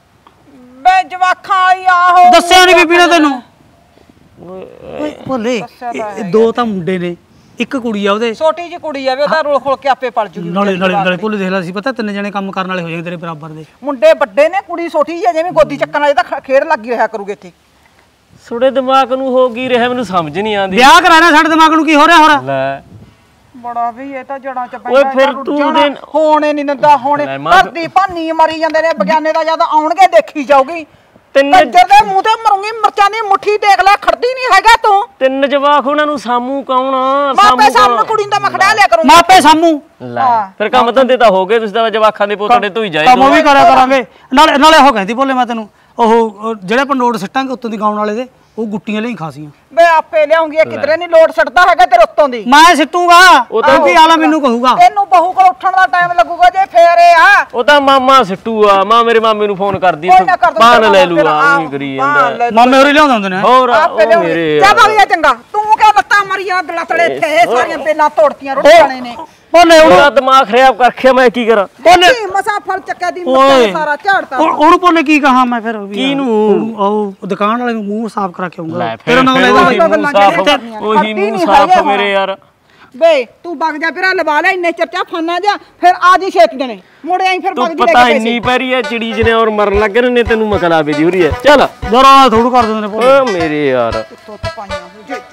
ਵੇ ਜਵਾਖਾਂ ਵਾਲੀ ਆਹੋ ਦੱਸਿਆ ਨਹੀਂ ਬੀਬੀ ਨੇ ਤੈਨੂੰ ਓਏ ਭੋਲੇ ਇਹ ਦੋ ਤਾਂ ਮੁੰਡੇ ਨੇ ਇੱਕ ਕੁੜੀ ਆ ਉਹਦੇ ਛੋਟੀ ਜਿਹੀ ਕੁੜੀ ਆ ਵੀ ਉਹਦਾ ਰੋਲ ਖੋਲ ਕੇ ਆਪੇ ਪੜ ਜੂਗੀ ਨਾਲੇ ਨਾਲੇ ਨਾਲੇ ਭੁੱਲ ਦੇਖ ਲੈ ਸੀ ਪਤਾ ਤਿੰਨ ਜਣੇ ਕੰਮ ਕਰਨ ਵਾਲੇ ਹੋ ਜਾਣਗੇ ਤੇਰੇ ਬਰਾਬਰ ਦੇ ਮੁੰਡੇ ਵੱਡੇ ਨੇ ਕੁੜੀ ਛੋਟੀ ਜਿਹੀ ਆ ਜਿਵੇਂ ਗੋਦੀ ਚੱਕਣ ਵਾਲੇ ਤਾਂ ਖੇਡ ਲੱਗੀ ਰਿਹਾ ਕਰੂਗੇ ਇੱਥੇ ਥੋੜੇ ਦਿਮਾਗ ਨੂੰ ਹੋ ਗਈ ਰਿਹਾ ਮੈਨੂੰ ਸਮਝ ਨਹੀਂ ਆਉਂਦੀ ਵਿਆਹ ਕਰਾਣਾ ਸਾਡੇ ਦਿਮਾਗ ਨੂੰ ਕੀ ਹੋ ਰਿਹਾ ਹੋਰ ਲੈ ਬੜਾ ਵੀ ਇਹ ਤਾਂ ਜੜਾਂ ਚ ਓਏ ਫਿਰ ਤੂੰ ਦੇ ਹੋਣੇ ਨਹੀਂ ਦਿੰਦਾ ਹੋਣੇ ਧਰਤੀ ਭਾਨੀ ਮਰੀ ਜਾਂਦੇ ਨੇ ਵਿਗਿਆਨੇ ਦਾ ਜਦ ਆਉਣਗੇ ਦੇਖੀ ਜਾਊਗੀ ਤਿੰਨ ਕੰਜਰ ਦੇ ਮੂੰਹ ਤੇ ਮਰੂੰਗੀ ਮਿਰਚਾਂ ਦੀ ਮੁੱਠੀ ਦੇਖ ਲੈ ਖੜਦੀ ਨਹੀਂ ਹੈਗਾ ਤੂੰ ਤਿੰਨ ਜਵਾਕ ਉਹਨਾਂ ਨੂੰ ਸਾਮੂ ਕੌਣ ਮਾਪੇ ਸਾਹਮਣੇ ਕੁੜੀ ਦਾ ਮੈਂ ਖੜਾ ਲਿਆ ਕਰੂੰ ਮਾਪੇ ਸਾਮੂ ਲੈ ਫਿਰ ਕੰਮ ਧੰਦੇ ਤਾਂ ਹੋ ਗਏ ਤੁਸੀਂ ਤਾਂ ਜਵਾਕਾਂ ਦੇ ਪੋਤੜੇ ਤੋਂ ਹੀ ਜਾਏ ਕੰਮ ਵੀ ਕਰਿਆ ਕਰਾਂਗੇ ਨਾਲੇ ਨਾਲੇ ਉਹ ਕਹਿੰਦੀ ਬੋਲੇ ਮੈਂ ਤੈਨੂੰ ਉਹ ਜਿਹੜੇ ਆਪਾਂ ਨੋਟ ਸਿੱਟਾਂਗੇ ਉੱਤੋਂ ਦੀ ਗਾਉਣ ਵਾਲੇ ਦੇ ਉਹ ਗੁੱਟੀਆਂ ਲਈ ਖਾਸੀਆਂ ਮੈਂ ਆਪੇ ਲਿਆਉਂਗੀ ਕਿਧਰੇ ਨਹੀਂ ਲੋਡ ਸੜਦਾ ਹੈਗਾ ਤੇਰੇ ਉੱਤੋਂ ਦੀ ਮੈਂ ਸਿੱਟੂਗਾ ਉਹ ਤਾਂ ਵੀ ਆਲਾ ਮੈਨੂੰ ਕਹੂਗਾ ਤੈਨੂੰ ਬਹੂ ਕੋਲ ਉੱਠਣ ਦਾ ਟਾਈਮ ਲੱਗੂਗਾ ਜੇ ਫੇਰ ਇਹ ਆ ਉਹ ਤਾਂ ਮਾਮਾ ਸਿੱਟੂ ਆ ਮਾਂ ਮੇਰੇ ਮਾਮੇ ਨੂੰ ਫੋਨ ਕਰਦੀ ਪਾਨ ਲੈ ਲੂਗਾ ਉਹੀ ਕਰੀ ਜਾਂਦਾ ਮਾਮੇ ਹੋਰੀ ਲਿਆਉਂਦੇ ਹੁੰਦੇ ਨੇ ਹੋਰ ਉਹ ਮੇਰੇ ਜਾ ਭਾਗਿਆ ਚੰਗਾ ਤੂੰ ਕਿਉਂ ਲੱਤਾਂ ਮਰੀਆਂ ਦਲਤੜੇ ਇੱਥੇ ਇਹ ਸਾਰੀਆਂ ਬੇਲਾਂ ਤੋੜਤੀਆਂ ਰੋਟੀ ਵਾਲੇ ਨੇ ਬੋਲੇ ਉਹਦਾ ਦਿਮਾਗ ਖਰਾਬ ਕਰ ਰੱਖਿਆ ਮੈਂ ਕੀ ਕਰਾਂ ਬੋਲੇ ਮਸਾ ਫਲ ਚੱਕਿਆ ਦੀ ਮੱਥੇ ਸਾਰਾ ਝਾੜਤਾ ਉਹਨੂੰ ਬੋਲੇ ਕੀ ਕਹਾ ਮੈਂ ਫਿਰ ਕਿਹਨੂੰ ਉਹ ਦੁਕਾਨ ਵਾਲੇ ਨੂੰ ਮੂੰਹ ਸਾਫ਼ ਕਰਾ ਕੇ ਆਉਂਗਾ ਤੇਰਾ ਨਾਮ ਲੈ ਉਹੀ ਮੂੰਹ ਸਾਫ਼ ਮੇਰੇ ਯਾਰ ਵੇ ਤੂੰ ਵਗ ਜਾ ਫਿਰ ਲਵਾ ਲੈ ਇੰਨੇ ਚਰਚਾ ਫਾਨਾ ਜਾ ਫਿਰ ਆ ਜੀ ਛੇਕ ਦੇਣੇ ਮੁੜੇ ਆਈ ਫਿਰ ਤੂੰ ਵਗ ਜੀ ਪਤਾ ਇੰਨੀ ਪੈਰੀ ਹੈ ਚਿੜੀ ਜਨੇ ਔਰ ਮਰਨ ਲੱਗ ਰਹੇ ਨੇ ਤੈਨੂੰ ਮਕਲਾ ਵੇਦੀ ਹੋ ਰਹੀ ਹੈ ਚੱਲ ਜਰਾ ਥੋੜੂ ਕਰ ਦਿੰਦੇ ਨੇ ਓ ਮੇਰੇ ਯਾਰ ਉੱਤੋਂ ਪਾਈਆਂ ਹੋ ਜੇ